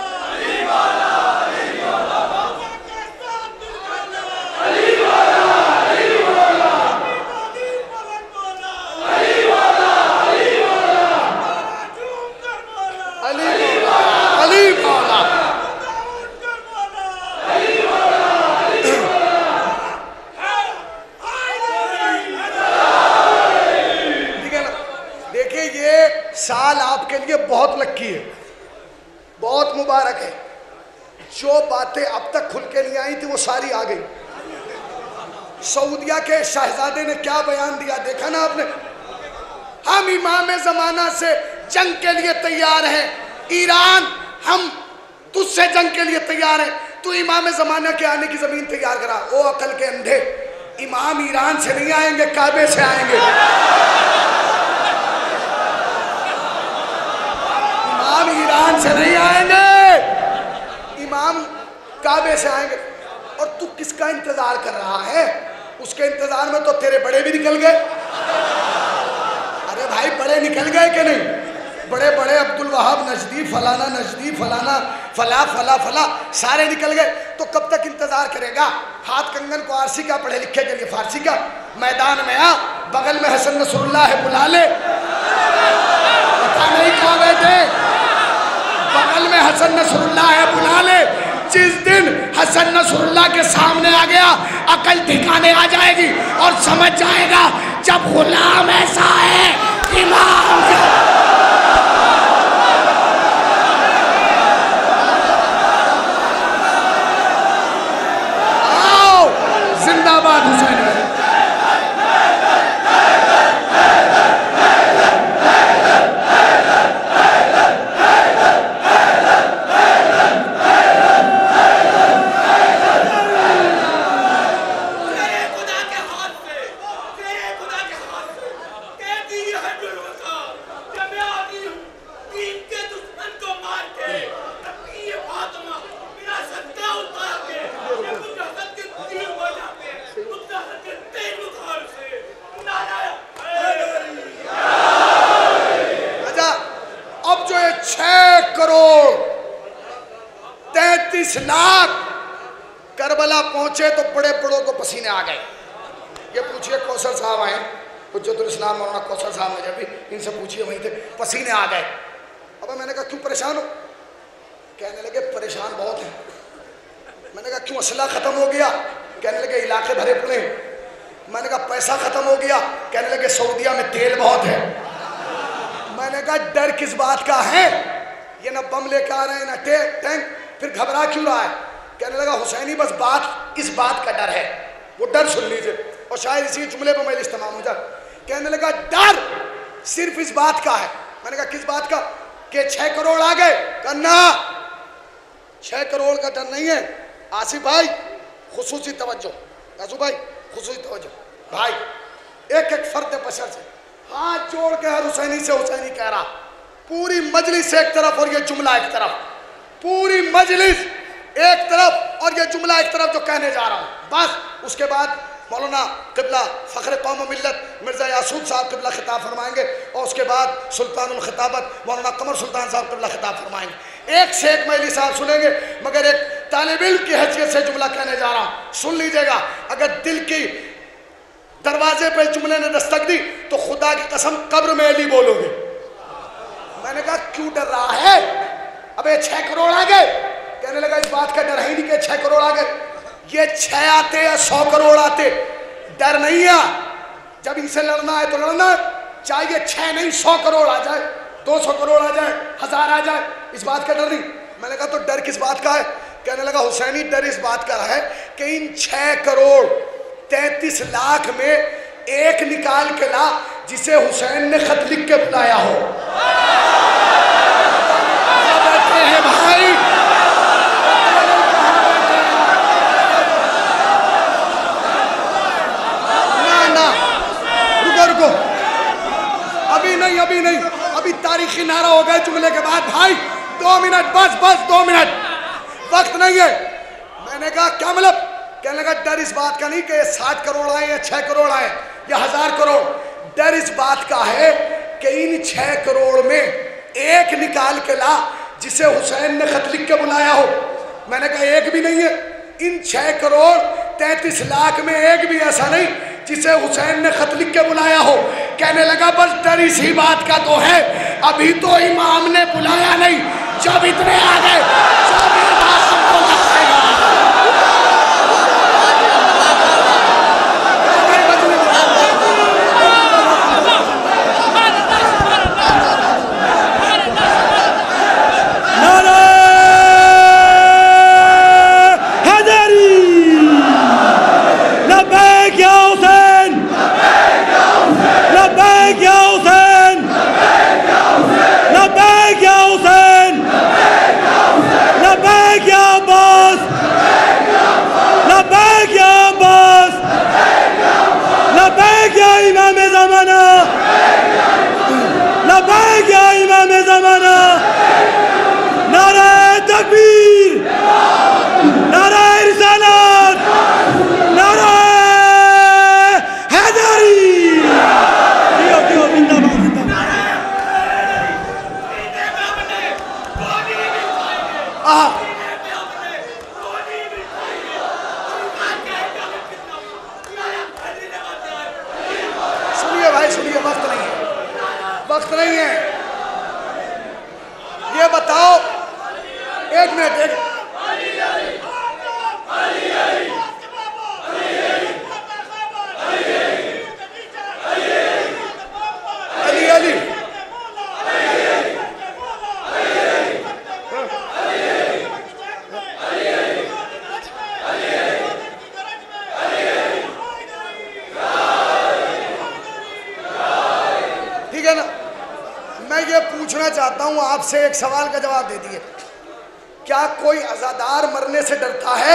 साल आपके लिए बहुत लक्की है, बहुत मुबारक है। जो बातें अब तक खुल के नहीं आई थी वो सारी आ गई। सऊदिया के शहजादे ने क्या बयान दिया देखा ना आपने? हम इमाम ज़माना से जंग के लिए तैयार हैं, ईरान हम तुझसे जंग के लिए तैयार हैं, तू इमाम ज़माना के आने की ज़मीन तैयार करा। ओ अकल के अंधे, इमाम ईरान से नहीं आएंगे, काबे से आएंगे। इमाम ईरान से नहीं आएंगे, इमाम काबे से आएंगे। और तू किसका इंतजार कर रहा है? उसके इंतजार में तो तेरे बड़े भी निकल गए। अरे भाई, बड़े निकल गए कि नहीं? बड़े बड़े अब्दुल वहाब नजदी, फलाना नजदी, फलाना फला फला फला सारे निकल गए। तो कब तक इंतजार करेगा? हाथ कंगन को आरसी का, पढ़े लिखे के लिए फारसी का। मैदान में आ, बगल में हसन नसरुल्लाह है, बुला ले। पता नहीं कहाँ बैठे, बगल में हसन नसरुल्लाह है, बुला ले। जिस दिन हसन नसरुल्लाह के सामने आ गया, अकल ठिकाने आ जाएगी और समझ जाएगा जब गुलाम ऐसा है, इमाम आओ, जिंदाबाद हुसैन। लाख करबला पहुंचे तो बड़े बड़ों को पसीने आ गए। ये पूछिए कौसर साहब आए, हुज्जतुल इस्लाम मौलाना कौसर साहब ने, जब भी इनसे पूछिए वहीं थे, पसीने आ गए। अब मैंने कहा क्यों परेशान हो? कहने लगे परेशान बहुत है। मैंने कहा क्यों? असला खत्म हो गया? कहने लगे इलाके भरे पड़े। मैंने कहा पैसा खत्म हो गया? कहने लगे सऊदिया में तेल बहुत है। मैंने कहा डर किस बात का है? ये ना बम लेकर आ रहे हैं ना टैंक, फिर घबरा क्यों रहा है? कहने लगा हुसैनी बस बात इस बात का डर है, वो डर सुन लीजिए और शायद इसी जुमले पर मजलिस तमाम हो जाए। कहने लगा डर सिर्फ इस बात का है। मैंने कहा किस बात का? कि 6 करोड़ आ गए। कहना 6 करोड़ का डर नहीं है आसिफ भाई, खुसूसी तवज्जो। आसिफ भाई खुसूसी तवज्जो भाई, एक एक फर्द बशर से हाथ जोड़ के हर हुसैनी से हुसैनी कह रहा, पूरी मजलिस एक तरफ और ये जुमला एक तरफ, पूरी मजलिस एक तरफ और ये जुमला एक तरफ जो कहने जा रहा हूँ। बस उसके बाद मौलाना क़िबला फ़ख्र कौम मिल्लत मिर्ज़ा यासूद साहब क़िबला खिताब फरमाएंगे और उसके बाद सुल्तानुल खिताबत मौलाना कमर सुल्तान साहब क़िबला खिताब फरमाएंगे। एक से एक मजलिस आप सुनेंगे, मगर एक तालिब इल्म की हैसियत से जुमला कहने जा रहा हूँ, सुन लीजिएगा। अगर दिल की दरवाजे पर जुमले ने दस्तक दी तो खुदा की कसम कब्र में अली बोलोगे। मैंने कहा क्यों डर रहा है? अबे 6 करोड़ आ गए। कहने लगा इस बात का डर है नहीं कि 6 करोड़ आ गए, ये 6 आते या 100 करोड़ आते, डर नहीं है। जब इनसे लड़ना है तो लड़ना, चाहिए 6 नहीं 100 करोड़ आ जाए, 200 करोड़ आ जाए, 1000 आ जाए, इस बात का डर नहीं। मैंने कहा तो डर किस बात का है? कहने लगा हुसैनी डर इस बात का है कि इन 6 करोड़ 33 लाख में एक निकाल के ला जिसे हुसैन ने खत लिख के बुलाया हो। बैठे हैं भाई, ना रुको, अभी नहीं, अभी तारीखी नारा हो गए जुमले के बाद। भाई 2 मिनट, बस 2 मिनट, वक्त नहीं है। मैंने कहा क्या मतलब? कहने लगा डर इस बात का नहीं कि 60 करोड़ आए या 6 करोड़ आए या 1000 करोड़, डर इस बात का है कि इन 6 करोड़ में एक निकाल के ला जिसे हुसैन ने खत लिख के बुलाया हो। मैंने कहा एक भी नहीं है। इन 6 करोड़ 33 लाख में एक भी ऐसा नहीं जिसे हुसैन ने खत लिख के बुलाया हो। कहने लगा बस डर इसी बात का तो है, अभी तो इमाम ने बुलाया नहीं, जब इतने आ गए जब वक्त नहीं है। ये बताओ, एक मिनट, अली ठीक है ना? मैं ये पूछना चाहता हूं आपसे, एक सवाल का जवाब दे दिए। क्या कोई अज़ादार मरने से डरता है?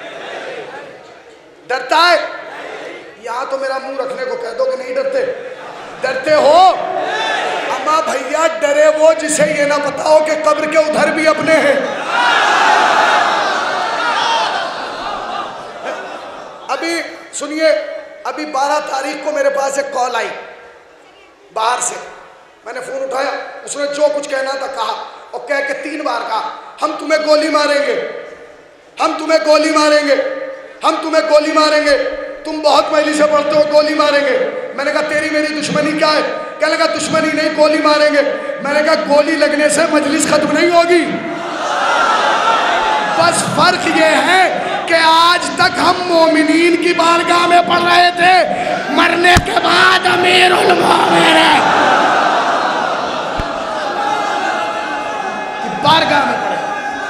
डरता है? यहां तो मेरा मुंह रखने को कह दो कि नहीं डरते। डरते हो? अम्मा भैया डरे वो जिसे ये ना पता हो कि कब्र के उधर भी अपने हैं। अभी सुनिए, अभी 12 तारीख को मेरे पास एक कॉल आई बाहर से। मैंने फोन उठाया, उसने जो कुछ कहना था कहा, और कह के 3 बार कहा हम तुम्हें गोली मारेंगे, हम तुम्हें गोली मारेंगे, हम तुम्हें गोली मारेंगे, तुम बहुत महली से पढ़ते हो, गोली मारेंगे। मैंने कहा तेरी मेरी दुश्मनी क्या है? कहने लगा दुश्मनी नहीं, गोली मारेंगे। मैंने कहा गोली लगने से मजलिस खत्म नहीं होगी, बस फर्क ये है कि आज तक हम मोमिनीन की बारगाह में पढ़ रहे थे, मरने के बाद अमीरुल मोमिनीन बारगाह में पढ़े।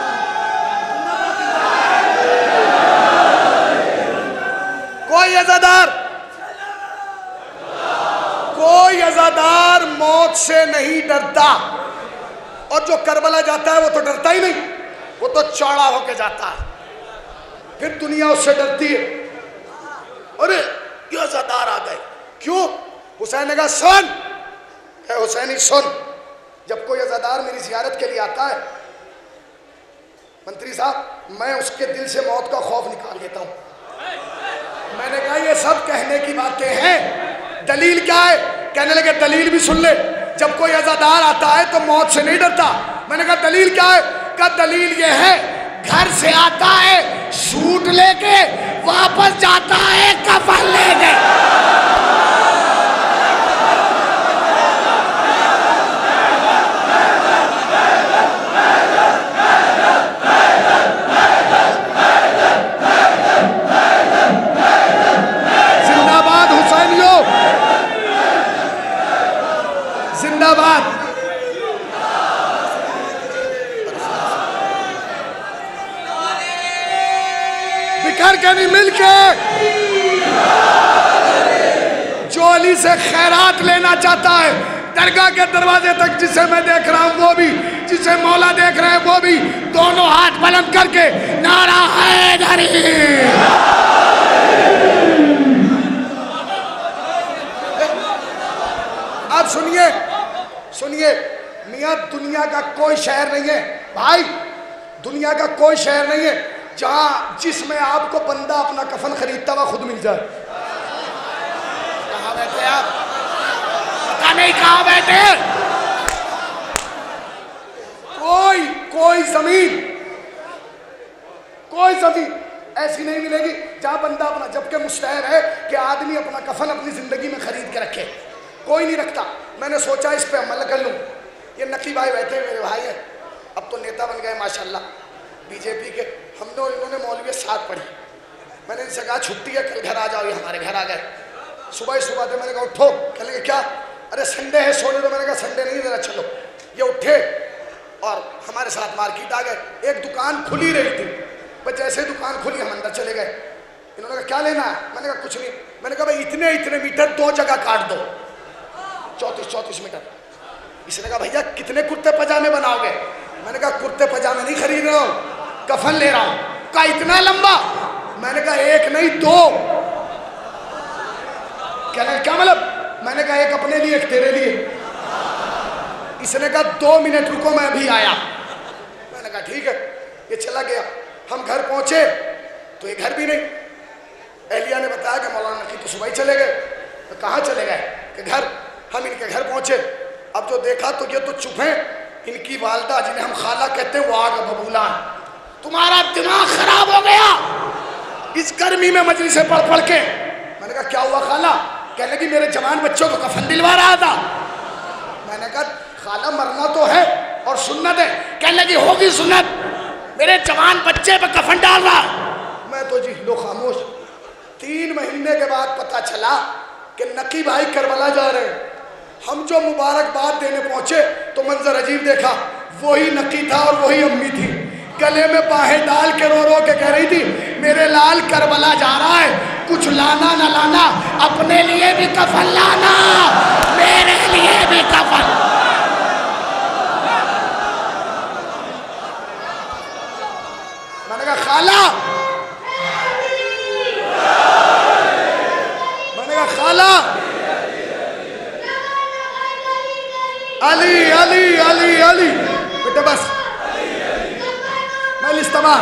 कोई अज़ादार मौत से नहीं डरता, और जो करबला जाता है वो तो डरता ही नहीं, वो तो चौड़ा होके जाता है, फिर दुनिया उससे डरती है। अरे ये अज़ादार आ गए, क्यों? हुसैन ने कहा सुन, हुसैनी सुन, जब कोई अज़ादार मेरी ज़ियारत के लिए आता है मंत्री साहब, मैं उसके दिल से मौत का खौफ निकाल देता हूँ। मैंने कहा ये सब कहने की बातें हैं, दलील क्या है? कहने लगे दलील भी सुन ले, जब कोई अज़ादार आता है तो मौत से नहीं डरता। मैंने कहा दलील क्या है? कहा दलील ये है, घर से आता है सूट लेके, वापस जाता है कफन लेके। करके नहीं, मिलके। जो अली से खैरात लेना चाहता है दरगाह के दरवाजे तक, जिसे मैं देख रहा हूं वो भी, जिसे मौला देख रहे हैं वो भी, दोनों हाथ बुलंद करके नारा हैदरी। अब सुनिए सुनिए, मियां दुनिया का कोई शहर नहीं है भाई, दुनिया का कोई शहर नहीं है जहां जिसमें आपको बंदा अपना कफन खरीदता हुआ खुद मिल जाए। कहां बैठे आप, पता नहीं कहां बैठे। कोई जमीन ऐसी नहीं मिलेगी जहां बंदा अपना, जबकि मुस्तहब है कि आदमी अपना कफन अपनी जिंदगी में खरीद के रखे, कोई नहीं रखता। मैंने सोचा इस पे अमल कर लूं। ये नकी भाई बैठे मेरे भाई हैं, अब तो नेता बन गए माशाल्लाह बीजेपी के। हमने और इन्होंने मौलवी साथ पढ़ी। मैंने इनसे कहा छुट्टी है कल घर आ जाओ, ये हमारे घर आ गए। सुबह ही सुबह थे, मैंने कहा उठो, कहने क्या, अरे संडे है सोने दो। मैंने कहा संडे नहीं, जरा चलो। ये उठे और हमारे साथ मार्केट आ गए। एक दुकान खुली रही थी, बस जैसे दुकान खुली हम अंदर चले गए। इन्होंने कहा क्या लेना है, मैंने कहा कुछ नहीं। मैंने कहा भाई इतने मीटर 2 जगह काट दो, 34 मीटर। इसने कहा भैया कितने कुर्ते पजामे बनाओगे। मैंने कहा कुर्ते पजामे नहीं खरीद रहा हूँ, कफन ले रहा हूँ। कहा इतना लंबा। मैंने कहा 1 नहीं 2। क्या मतलब। मैंने कहा एक अपने लिए एक तेरे लिए। इसने कहा 2 मिनट रुको मैं अभी आया। मैंने कहा ठीक है। ये चला गया। हम घर पहुंचे तो ये घर भी नहीं। एहलिया ने बताया कि मौलाना की तो सुबह ही चले गए। तो कहाँ चले गए कि घर। हम इनके घर पहुंचे, अब जो देखा तो ये तो चुप हैं। इनकी वालदा जिन्हें हम खाला कहते हैं वो आ गए बबूलान। तुम्हारा दिमाग खराब हो गया इस गर्मी में मजलिस से पढ़ के। मैंने कहा क्या हुआ खाला। कहने की मेरे जवान बच्चों को कफन दिलवा रहा था। मैंने कहा खाला मरना तो है और सुन्नत है। कहने लगी होगी सुन्नत, मेरे जवान बच्चे पे कफन डाल रहा। मैं तो जी लो खामोश। 3 महीने के बाद पता चला कि नकी भाई करबला जा रहे हैं। हम जो मुबारकबाद देने पहुंचे तो मंजर अजीब देखा। वही नकी था और वही अम्मी थी, गले में बाहें डाल के रो के कह रही थी मेरे लाल करबला जा रहा है, कुछ लाना ना लाना, अपने लिए भी कफन लाना, मेरे लिए भी कफन। मैंने कहा खाला, मैंने कहा खाला, अली अली अली अली बेटे बस मैं इस्तेमा।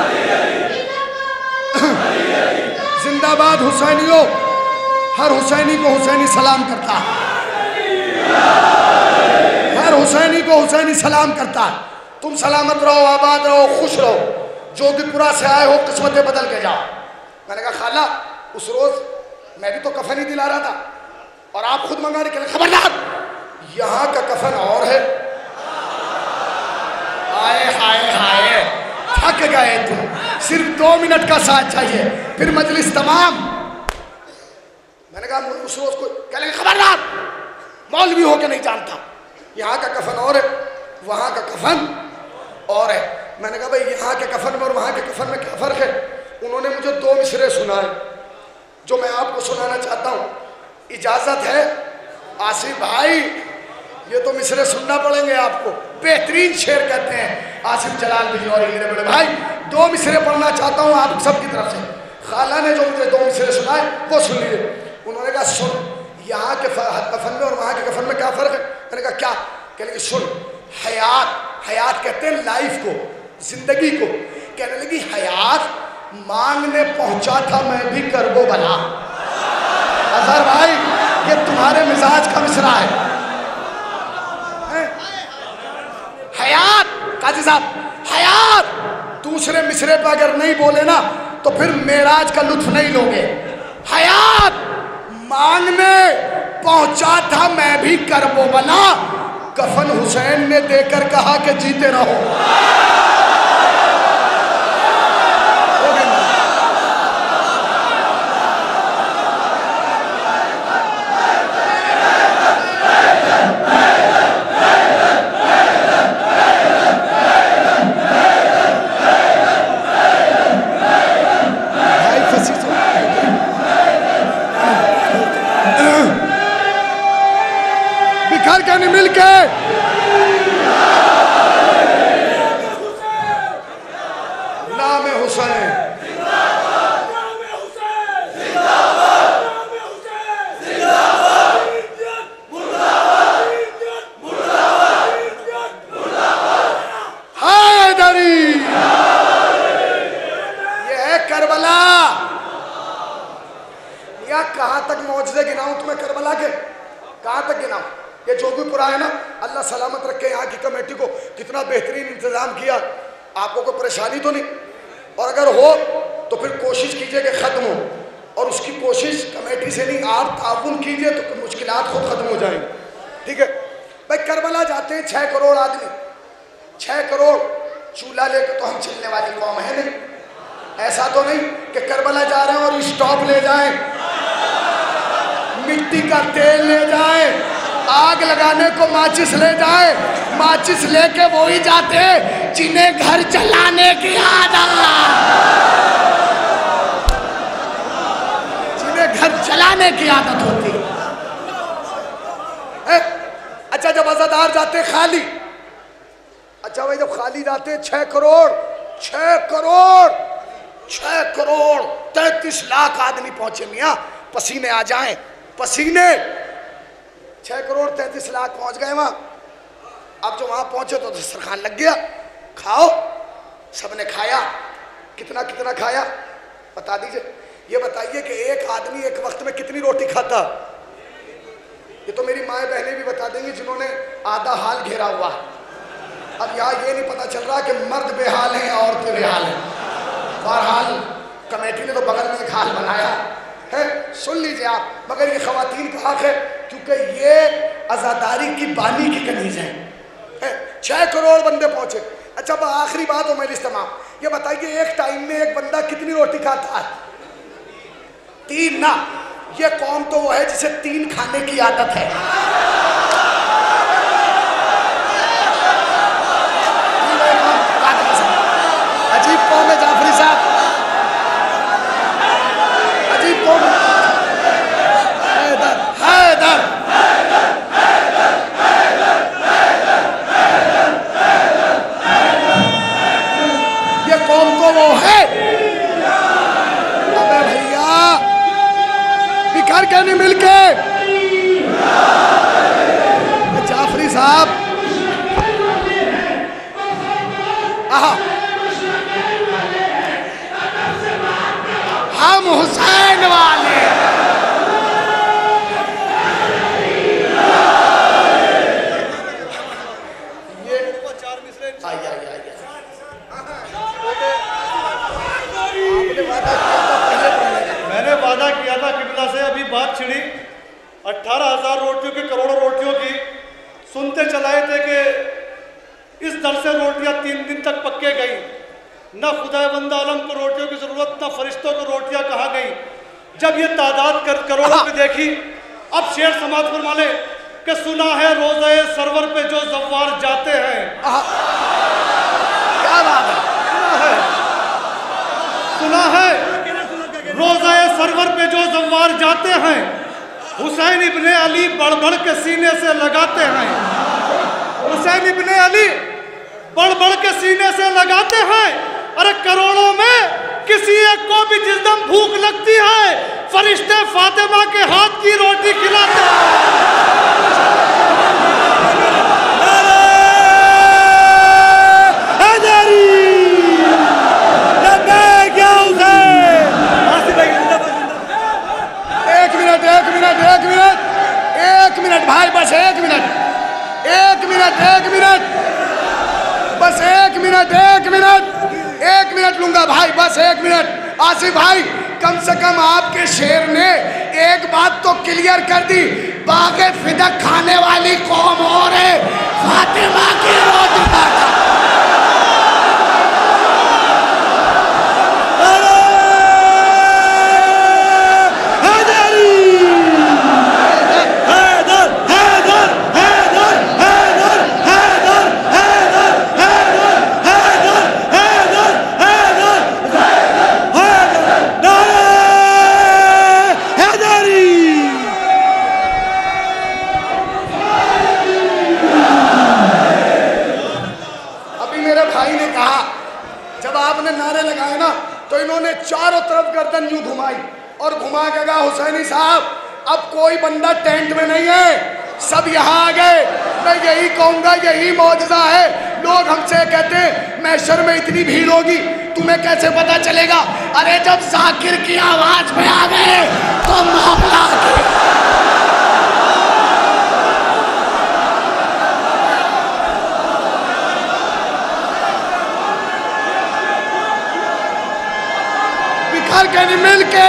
जिंदाबाद हुसैनियों। हर हुसैनी को हुसैनी सलाम करता है, हर हुसैनी को हुसैनी सलाम करता है। तुम सलामत रहो, आबाद रहो, खुश रहो। जोगिपुरा से आए हो किस्मतें बदल के जाओ। मैंने कहा खाला उस रोज मैं भी तो कफन ही दिला रहा था और आप खुद मंगा रहे। खबरदार, यहाँ का कफन और है। हाय हाय हाय, थक गए तुम। सिर्फ 2 मिनट का साथ चाहिए फिर मजलिस तमाम। मैंने कहा उस रोज को क्या लगे, खबरदार, मौलवी हो के नहीं जानता। यहाँ का कफन और है, वहाँ का कफन और है। मैंने कहा भाई यहाँ के कफन में और वहाँ के कफन में क्या फर्क है। उन्होंने मुझे 2 मिसरे सुनाए जो मैं आपको सुनाना चाहता हूँ। इजाजत है आसिफ भाई, ये तो मिसरे सुनना पड़ेंगे आपको। बेहतरीन शेर कहते हैं आसिफ जलाल बिजौरी मेरे बड़े भाई। 2 मिसरे पढ़ना चाहता हूँ आप सबकी तरफ से। खाला ने जो मुझे 2 मिसरे सुनाए वो सुन लीजिए। उन्होंने कहा सुन, यहाँ के कफन में और वहाँ के कफन में क्या फ़र्क है। मैंने कहा क्या। कहने लगी सुन, हयात, हयात कहते हैं लाइफ को, जिंदगी को। कहने लगी हयात मांगने पहुँचा था मैं भी करबो बला। अजहर भाई ये तुम्हारे मिजाज का मिसरा है। हयात काजी साहब, हयात दूसरे मिसरे पर अगर नहीं बोले ना तो फिर मेराज का लुत्फ नहीं लोगे। हयात मांगने पहुंचा था मैं भी करबो बला, कफन हुसैन ने देकर कहा कि जीते रहो। रहा है ना, अल्लाह सलामत रखे यहाँ की कमेटी को, कितना बेहतरीन इंतज़ाम किया। आपको कोई परेशानी तो नहीं, और अगर हो तो फिर कोशिश कीजिए कि ख़त्म हो, और उसकी कोशिश कमेटी से नहीं, आप ताउन कीजिए तो मुश्किलात खुद ख़त्म हो जाएंगी। ठीक है भाई, करबला जाते हैं 6 करोड़ आदमी, 6 करोड़ चूल्हा लेकर तो हम चलने वाली कौम है नहीं। ऐसा तो नहीं कि करबला जा रहे हैं और स्टॉप ले जाएं, मिट्टी का तेल ले जाएं, आग लगाने को माचिस ले जाएं, माचिस लेके वो ही जाते हैं जिन्हें घर चलाने की आदत, जिन्हें घर चलाने की आदत होती है। अच्छा, जब अज़ादार जाते खाली, अच्छा भाई जब खाली जाते 6 करोड़ 6 करोड़ 6 करोड़ 33 लाख आदमी पहुंचे मियाँ, पसीने आ जाएं, पसीने। 6 करोड़ 33 लाख पहुंच गए वहां। अब जो वहां पहुंचे तो दस्तरखान लग गया, खाओ, सबने खाया। कितना कितना खाया बता दीजिए। ये बताइए कि एक आदमी एक वक्त में कितनी रोटी खाता? ये तो मेरी माएँ बहनें भी बता देंगी जिन्होंने आधा हाल घेरा हुआ है। अब यहाँ ये नहीं पता चल रहा कि मर्द बेहाल हैं या औरतें बेहाल हैं। बहरहाल कमेटी ने तो बगल में एक हाल बनाया है, सुन लीजिए आप। मगर ये खवातीन का हक है, क्योंकि ये आज़ादारी की बानी की कनीज है। 6 करोड़ बंदे पहुंचे। अच्छा, अब आखिरी बात हो मेरी इस्तेमाल, ये बताइए एक टाइम में एक बंदा कितनी रोटी खाता है? 3 ना। ये कौम तो वो है जिसे 3 खाने की आदत है। अजीब कौम है जाफरी साहब, अजीब कौम है। हैदर ये कौम तो वो है। अबे भैया बिखर के नहीं मिलके, जाफरी साहब आहा, हम हुसैन वाले। ये मैंने वादा किया था किबला से, अभी बात छिड़ी 18,000 रोटियों की, करोड़ों रोटियों की। सुनते चलाए थे कि इस दर से रोटियां 3 दिन तक पक्के गई। न खुदा बंदा आलम को रोटियों की जरूरत, न फरिश्तों को रोटियां कहाँ गई। जब ये तादाद करोड़ों पे देखी, अब शेर समाज फरमा ले कि सुना है रोज़े सरवर पे जो ज़व्वार जाते हैं। क्या बात है? सुना है रोज़े सरवर पे जो ज़व्वार जाते हैं, हुसैन इब्ने अली बढ़ बढ़ के सीने से लगाते हैं। हुसैन इब्ने अली बढ़ बढ़ के सीने से लगाते हैं। अरे करोड़ों में किसी एक को भी जिस दम भूख लगती है, फरिश्ते फातिमा के हाथ की रोटी खिलाते एक मिनट भाई, बस 1 मिनट, 1 मिनट, 1 मिनट, बस 1 मिनट, 1 मिनट, 1 मिनट लूंगा भाई, बस 1 मिनट। आसिफ भाई, कम से कम आपके शेर ने एक बात तो क्लियर कर दी, बागे फिदक खाने वाली कौम और है, फातिमा की रोटी खाता। नारे लगाए ना तो इन्होंने चारों तरफ गर्दन यूं घुमाई और घुमा के कहा, हुसैनी साहब अब कोई बंदा टेंट में नहीं है, सब यहाँ आ गए। मैं यही कहूँगा, यही मौजज़ा है। लोग हमसे कहते हैं महशर में इतनी भीड़ होगी, तुम्हें कैसे पता चलेगा? अरे जब जाकिर की आवाज में आ गए तो मामला जोहर के नहीं मिल के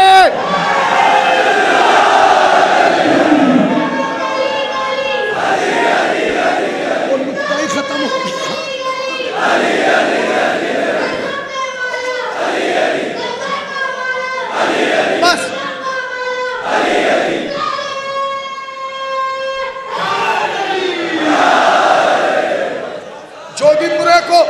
वो नुक्ता ही खत्म हो गया। बस जोधपुरे को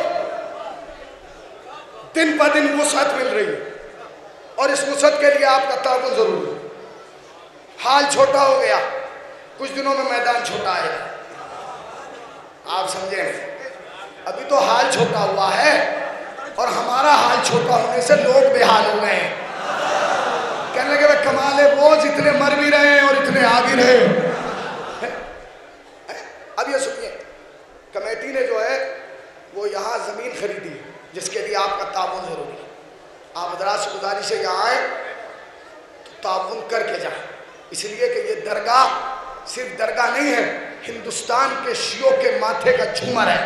दिन ब दिन वुसअत मिल रही है और इस वुसअत के लिए आपका ताउन जरूरी है। हाल छोटा हो गया, कुछ दिनों में मैदान छोटा आएगा। आप समझे नहीं? अभी तो हाल छोटा हुआ है और हमारा हाल छोटा होने से लोग बेहाल हो गए हैं। कहने लगे भाई कमाल है, रोज इतने मर भी रहे हैं और इतने आ भी रहे हैं। अब ये सुनिए, कमेटी ने जो है वो यहाँ जमीन खरीदी है जिसके लिए आपका ताउन जरूरी है। आप हजरात से गुजारिश है यहाँ आए तो ताउन करके जाए, इसलिए कि ये दरगाह सिर्फ दरगाह नहीं है, हिंदुस्तान के शियों के माथे का झूमर है।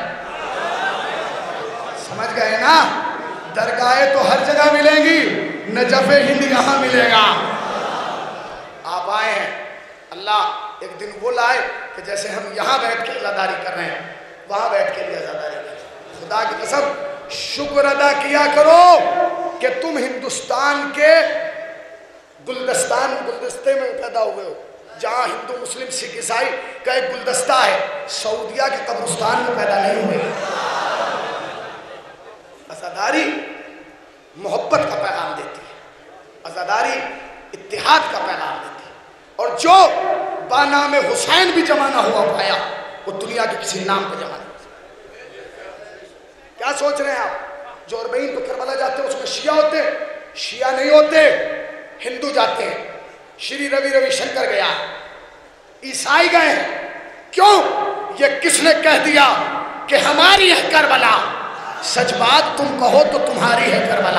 समझ गए ना? दरगाहें तो हर जगह मिलेंगी, नजफ़े हिंद यहाँ मिलेगा। आप आए हैं, अल्लाह एक दिन वो लाए कि जैसे हम यहाँ बैठ के अज़ादारी कर रहे हैं वहाँ बैठ के भी अज़ादारी करें। खुदा की कसम शुक्र अदा किया करो कि तुम हिंदुस्तान के गुलदस्ते में पैदा हुए हो, जहाँ हिंदू मुस्लिम सिख ईसाई का एक गुलदस्ता है। सऊदिया के कब्रिस्तान में पैदा नहीं हुए। अज़ादारी मोहब्बत का पैगाम देती है, अज़ादारी इत्तिहाद का पैगाम देती है। और जो बानाम हुसैन भी जमा ना हुआ पाया वो दुनिया के किसी नाम पे जमा नहीं। क्या सोच रहे हैं आप? जो अरबईन पे करबला जाते हैं उसमें शिया होते, शिया नहीं होते, हिंदू जाते हैं। श्री रविशंकर गया, ईसाई गए हैं। क्यों? ये किसने कह दिया कि हमारी है करबला? सच बात तुम कहो तो तुम्हारी है करबला।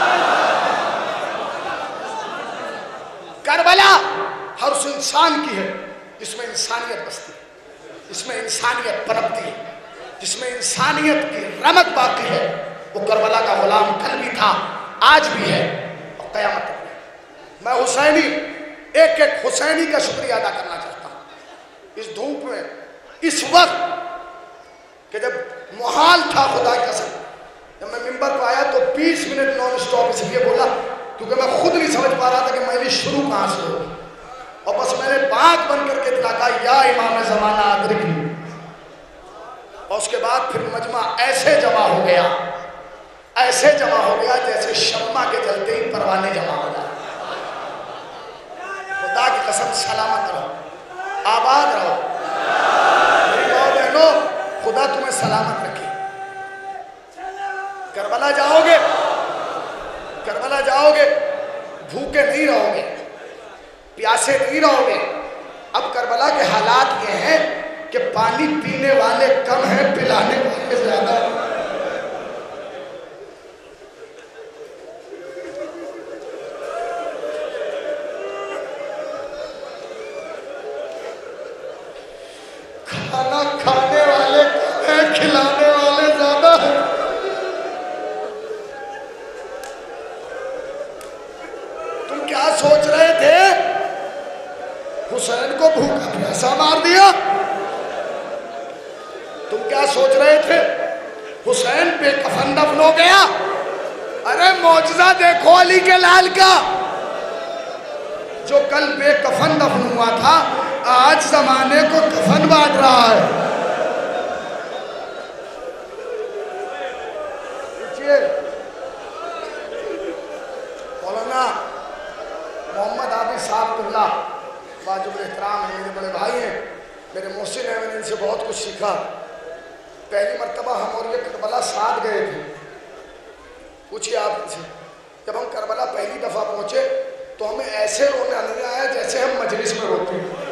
करबला हर उस इंसान की है जिसमें इंसानियत बसती है, जिसमें इंसानियत पनपती है, जिसमें इंसानियत की रमक बाकी है। वो करबला का गुलाम कल भी था, आज भी है और क़यामत तक है। मैं हुसैनी एक एक हुसैनी का शुक्रिया अदा करना चाहता हूँ। इस धूप में, इस वक्त कि जब मुहाल था, खुदा की कसम जब मैं मिंबर पर आया तो 20 मिनट नॉन स्टॉप इसलिए बोला क्योंकि मैं खुद नहीं समझ पा रहा था कि मेरी शुरू कहाँ से होगी। और बस मैंने बात बन करके इतना कहा, या इमाम ज़माना अदरिकनी। और उसके बाद फिर मजमा ऐसे जमा हो गया, ऐसे जमा हो गया जैसे शम्मा के जलते ही परवाने जमा हो जाए। खुदा की कसम सलामत रहो, आबाद रहो मेरी माँ बहनों, खुदा तुम्हें सलामत रखे। करबला जाओगे, करबला जाओगे, भूखे नहीं रहोगे, प्यासे नहीं रहोगे। अब करबला के हालात ये हैं कि पानी पीने वाले कम हैं, पिलाने वाले ज्यादा। खाना खाने वाले कम हैं, खिलाने वाले ज्यादा हैं। तुम क्या सोच रहे थे? हुसैन को भूखा प्यासा मार दिया। तुम क्या सोच रहे थे? हुसैन बेकफन दफन हो गया। अरे मौजज़ा देखो अली के लाल का, जो कल बेकफन दफन हुआ था आज जमाने को कफन बांट रहा है। मौलाना मोहम्मद आबिद साहब वाजिब एहतराम है, मेरे बड़े भाई हैं, मेरे मोहसिन हैं, मैंने इनसे बहुत कुछ सीखा। पहली मरतबा हम और ये करबला साथ गए थे। पूछिए आप इनसे, जब हम करबला पहली दफ़ा पहुँचे तो हमें ऐसे रोना नहीं आया जैसे हम मजलिस में रोते हैं।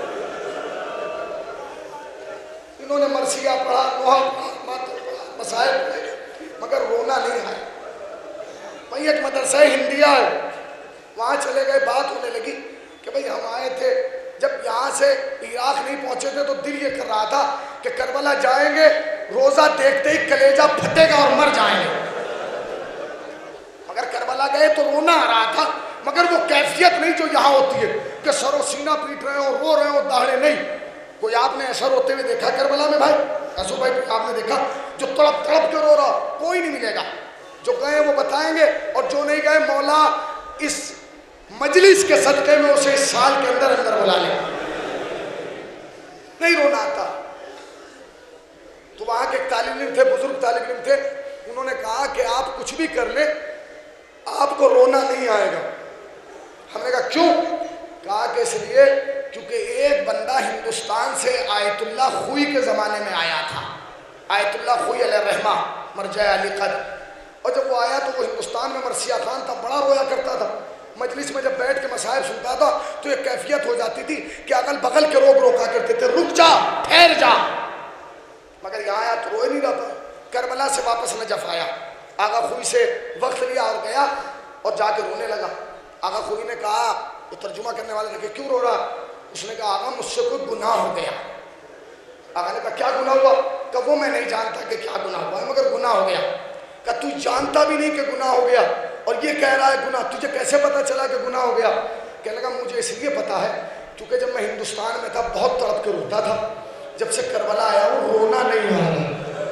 इन्होंने मरसिया पढ़ा, नोहा पढ़ा, मातर पढ़ा, मसाइल पढ़े, मगर रोना नहीं आया। भाई एक मदरसा हिंदिया है, वहाँ चले गए, बात होने लगी कि भाई हम आए थे, जब यहाँ से इराक नहीं पहुँचे थे तो दिल ये कर रहा था कि करबला जाएंगे, रोज़ा देखते ही कलेजा फटेगा और मर जाएंगे। मगर करबला करबला गए तो रोना आ रहा था, मगर वो कैफियत नहीं जो यहाँ होती है कि सरो सीना पीट रहे हो, रो रहे हो, दाढ़े नहीं। कोई आपने ऐसा रोते हुए देखा करबला में भाई? असो भाई आपने देखा जो तड़प तड़प के रो रहा? कोई नहीं मिलेगा। जो गए वो बताएंगे, और जो नहीं गए मौला इस मजलिस के सदके में उसे इस साल के अंदर अंदर बुला ले। नहीं रोना आता। तो वहां के तालिब इल्म थे, बुजुर्ग तालिब इल्म थे, उन्होंने कहा कि आप कुछ भी कर ले आपको रोना नहीं आएगा। हमने कहा क्यों? कहा कि इसलिए क्योंकि एक बंदा हिंदुस्तान से आयतुल्लाह खुई के ज़माने में आया था। आयतुल्लाह खुई अलैहिर्रहमा मरजा अली क़द्र, और जब वो आया तो वो हिंदुस्तान में मरसिया खान था, बड़ा रोया करता था। मजलिस में जब बैठ के मसाइब सुनता था तो एक कैफियत हो जाती थी कि अगल बगल के लोग रोका करते थे, रुक जा, ठहर जा। मगर यहाँ आया तो रोए नहीं रहा था। करबला से वापस नजफ आया, आगा खुई से वक्त लिया और गया और जाके रोने लगा। आगा खुई ने कहा, तो तर्जुमा करने वाले ने कहा क्यों रो रहा? उसने कहा आगा मुझसे कोई गुनाह हो गया। आगा ने कहा क्या गुनाह हुआ? कहा वो मैं नहीं जानता कि क्या गुनाह हुआ है, मगर गुनाह हो गया। कहा तू जानता भी नहीं कि गुनाह हो गया और ये कह रहा है गुनाह, तुझे कैसे पता चला कि गुनाह हो गया? कहने लगा मुझे इसलिए पता है क्योंकि जब मैं हिंदुस्तान में था बहुत तड़प के रोता था, जब से करबला आया वो रोना नहीं आ रहा,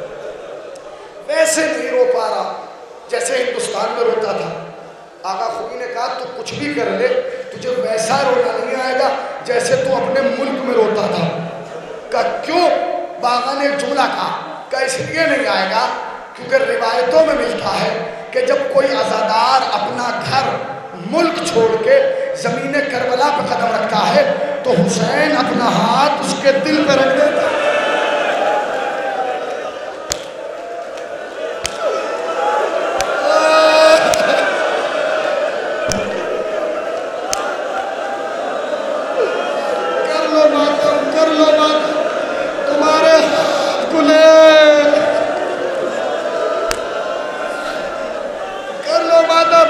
वैसे नहीं रो पा रहा जैसे हिंदुस्तान में रोता था। आगा खुदी ने कहा तू कुछ भी कर ले तुझे वैसा रोना नहीं आएगा जैसे तू अपने मुल्क में रोता था। कहा क्यों? बागा ने एक जुमला कहा, इसलिए नहीं आएगा क्योंकि रिवायतों में मिलता है कि जब कोई अज़ादार अपना घर मुल्क छोड़ के ज़मीन करबला पर कदम रखता है तो हुसैन अपना हाथ उसके दिल पर रख देता है। कर लो मातम, तुम्हारे हाथ खुले, कर लो मातम।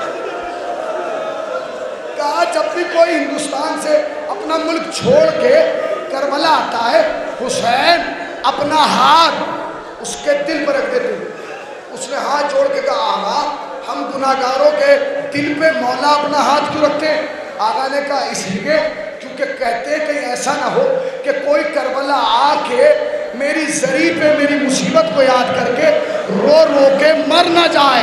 कहा जब भी कोई हिंदुस्तान से अपना मुल्क छोड़ के करबला आता है हुसैन अपना हाथ उसके दिल पर रख देते। उसने हाथ जोड़ के कहा आगा हम गुनाहगारों के दिल पे मौला अपना हाथ क्यों रखते हैं? आगा ने कहा इसलिए क्योंकि कहते हैं कहीं ऐसा ना हो कि कोई करबला आके मेरी जरी पे मेरी मुसीबत को याद करके रो रो के मर ना जाए।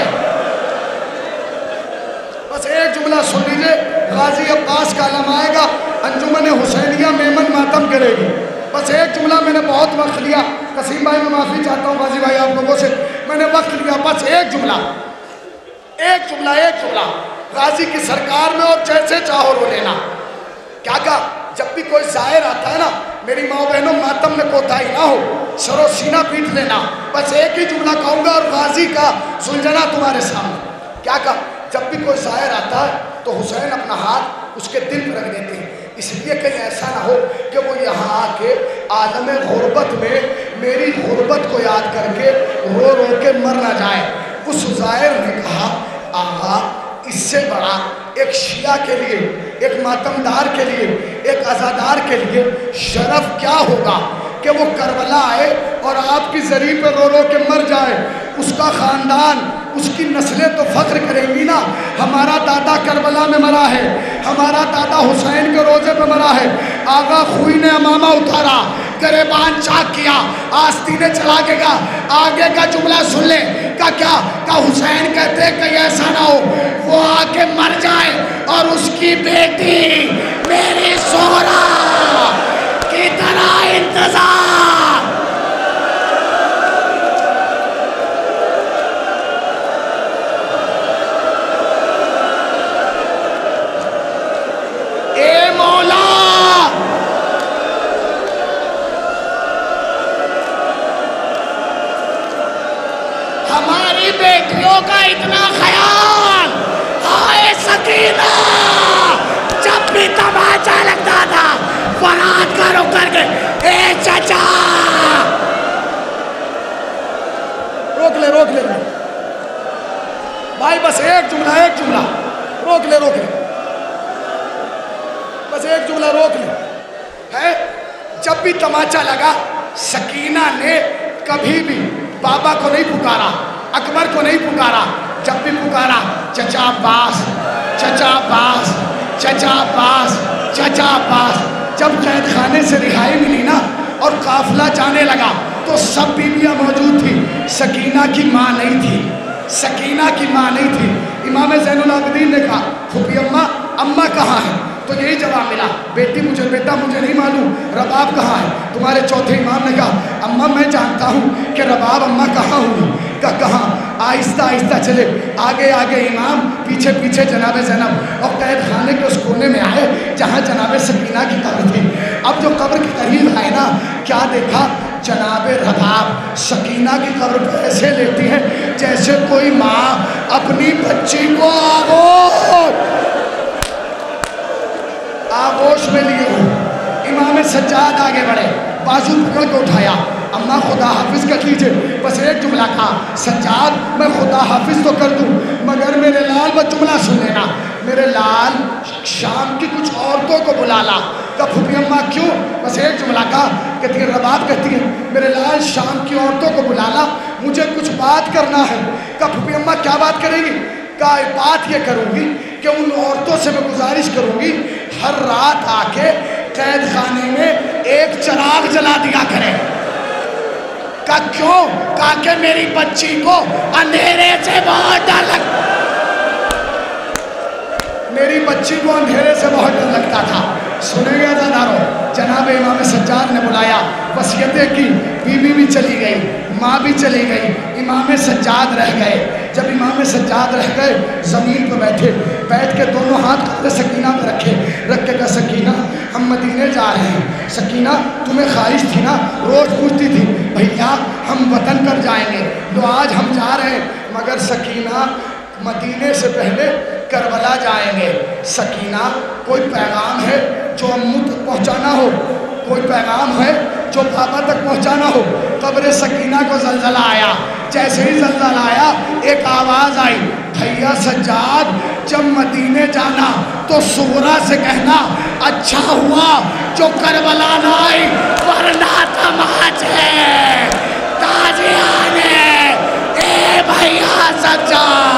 बस एक जुमला सुन लीजिए, गाजी अब्बास का आलम आएगा, अंजुमन हुसैनिया मेमन मातम करेगी। बस एक जुमला, मैंने बहुत वक्त लिया, कसीम भाई मैं माफ़ी चाहता हूँ गाजी भाई आप लोगों से, मैंने वक्त लिया। बस एक जुमला, एक जुमला, एक जुमला गाजी की सरकार में और जैसे चाहो रो लेना। क्या कहा? जब भी कोई जाहिर आता है ना, मेरी माँ बहनों मातम में कोताही ना हो, सरो सीना पीट लेना। बस एक ही जुमला कहूँगा और गाजी का सुलझना तुम्हारे सामने। क्या कहा? जब भी कोई जाहिर आता है तो हुसैन अपना हाथ उसके दिल पर रख देते हैं, इसलिए कहीं ऐसा ना हो कि वो यहाँ आके आलम गुर्बत में मेरी गुर्बत को याद करके रो रो के मर ना जाए। उस जाहिर ने कहा आहा इससे बड़ा एक शिया के लिए, एक मातमदार के लिए, एक आज़ादार के लिए शरफ क्या होगा कि वो करबला आए और आपकी जरी पर रो रो के मर जाए। उसका ख़ानदान, उसकी नस्लें तो फ़ख्र करेंगी ना, हमारा दादा करबला में मरा है, हमारा दादा हुसैन के रोज़े पे मरा है। आगा खुई ने अमामा उतारा, गरेबान चाक किया, आस्तीने चला के कहा आगे का जुमला सुन ले। का क्या? का हुसैन कहते कहीं ऐसा ना हो वो आके मर जाए और उसकी बेटी मेरी सोहरा की तरह इंतजार। ए मौला हमारी बेटियों का इतना ख्याल, हाय सकीना जब भी तमाचा लगता था फरात का रुक करके ए चाचा रोक ले, रोक ले भाई, बस एक जुमला, एक जुमला, रोक ले, रोक ले, बस एक जुमला रोक ले। है जब भी तमाचा लगा सकीना ने कभी भी बाबा को नहीं पुकारा, अकबर को नहीं पुकारा, जब भी पुकारा चचा अब्बास, चचा अब्बास, चचा अब्बास, चचा अब्बास। जब कैद खाने से रिहाई मिली ना और काफिला जाने लगा तो सब बीवियां मौजूद थी, सकीना की माँ नहीं थी, सकीना की माँ नहीं थी। इमाम ज़ैनुल आबिदीन ने कहा फूफी अम्मा, अम्मा कहाँ है? तो यही जवाब मिला, बेटा मुझे नहीं मालूम, रबाब कहाँ है? तुम्हारे चौथे इमाम ने कहा अम्मा मैं जानता हूँ कि रबाब अम्मा कहाँ होगी। कहाँ? आहिस्ता आहिस्ता चले, आगे आगे इमाम, पीछे पीछे जनाब ज़ैनब, और कैद खाने के उस कोने में आए जहाँ जनाब सकीना की कब्र थी। अब जो कब्र के करीब आए ना, क्या देखा? जनाब रबाब सकीना की कब्र पर ऐसे लेती है जैसे कोई माँ अपनी बच्ची को आगोश में लिए हो। इमाम सज्जाद आगे बढ़े, बाजू पकड़ के उठाया, अम्मा खुदा हाफिज कर लीजिए। बस एक जुमला कहा, सज्जाद मैं खुदा हाफिज तो कर दूँ मगर मेरे लाल बस जुमला सुन लेना, मेरे लाल शाम की कुछ औरतों को बुला ला। कब फूफी अम्मा क्यों? बस एक जुमला कहा, कहती है रबाब कहती है मेरे लाल शाम की औरतों को बुला ला, मुझे कुछ बात करना है। कब फूफी अम्मा क्या बात करेगी? का बात ये करूँगी कि उन औरतों से मैं गुजारिश करूँगी हर रात आके कैद खाने में एक चिराग जला दिया करें। का क्यों? कहा कि मेरी बच्ची को अंधेरे से बहुत डर लगता, मेरी बच्ची को अंधेरे से बहुत डर लगता था। सुनेंगे अज़ादारों, जनाब इमाम सज्जाद ने बुलाया, वसीयतें की, बीवी भी चली गई, माँ भी चली गई, इमाम सज्जाद रह गए। जब इमाम सज्जाद रह गए ज़मीन पर बैठे, बैठ के दोनों हाथ कब्र सकीना में रखे, रख के कहा सकीना हम मदीने जा रहे हैं। सकीना तुम्हें ख्वाहिश थी ना, रोज़ पूछती थी भैया हम वतन कब जाएंगे, तो आज हम जा रहे हैं, मगर सकीना मदीने से पहले करबला जाएंगे। सकीना कोई पैगाम है जो अम्मू तक पहुँचाना हो, कोई पैगाम है जो पापा तक पहुँचाना हो। कब्र सकीना को जलजला आया, जैसे ही जलजला आया एक आवाज़ आई, भैया सज्जाद जब मदीने जाना तो सुगरा से कहना अच्छा हुआ जो करबला ना आई वरना तमाचे ताजियाने। ए भैया सज्जाद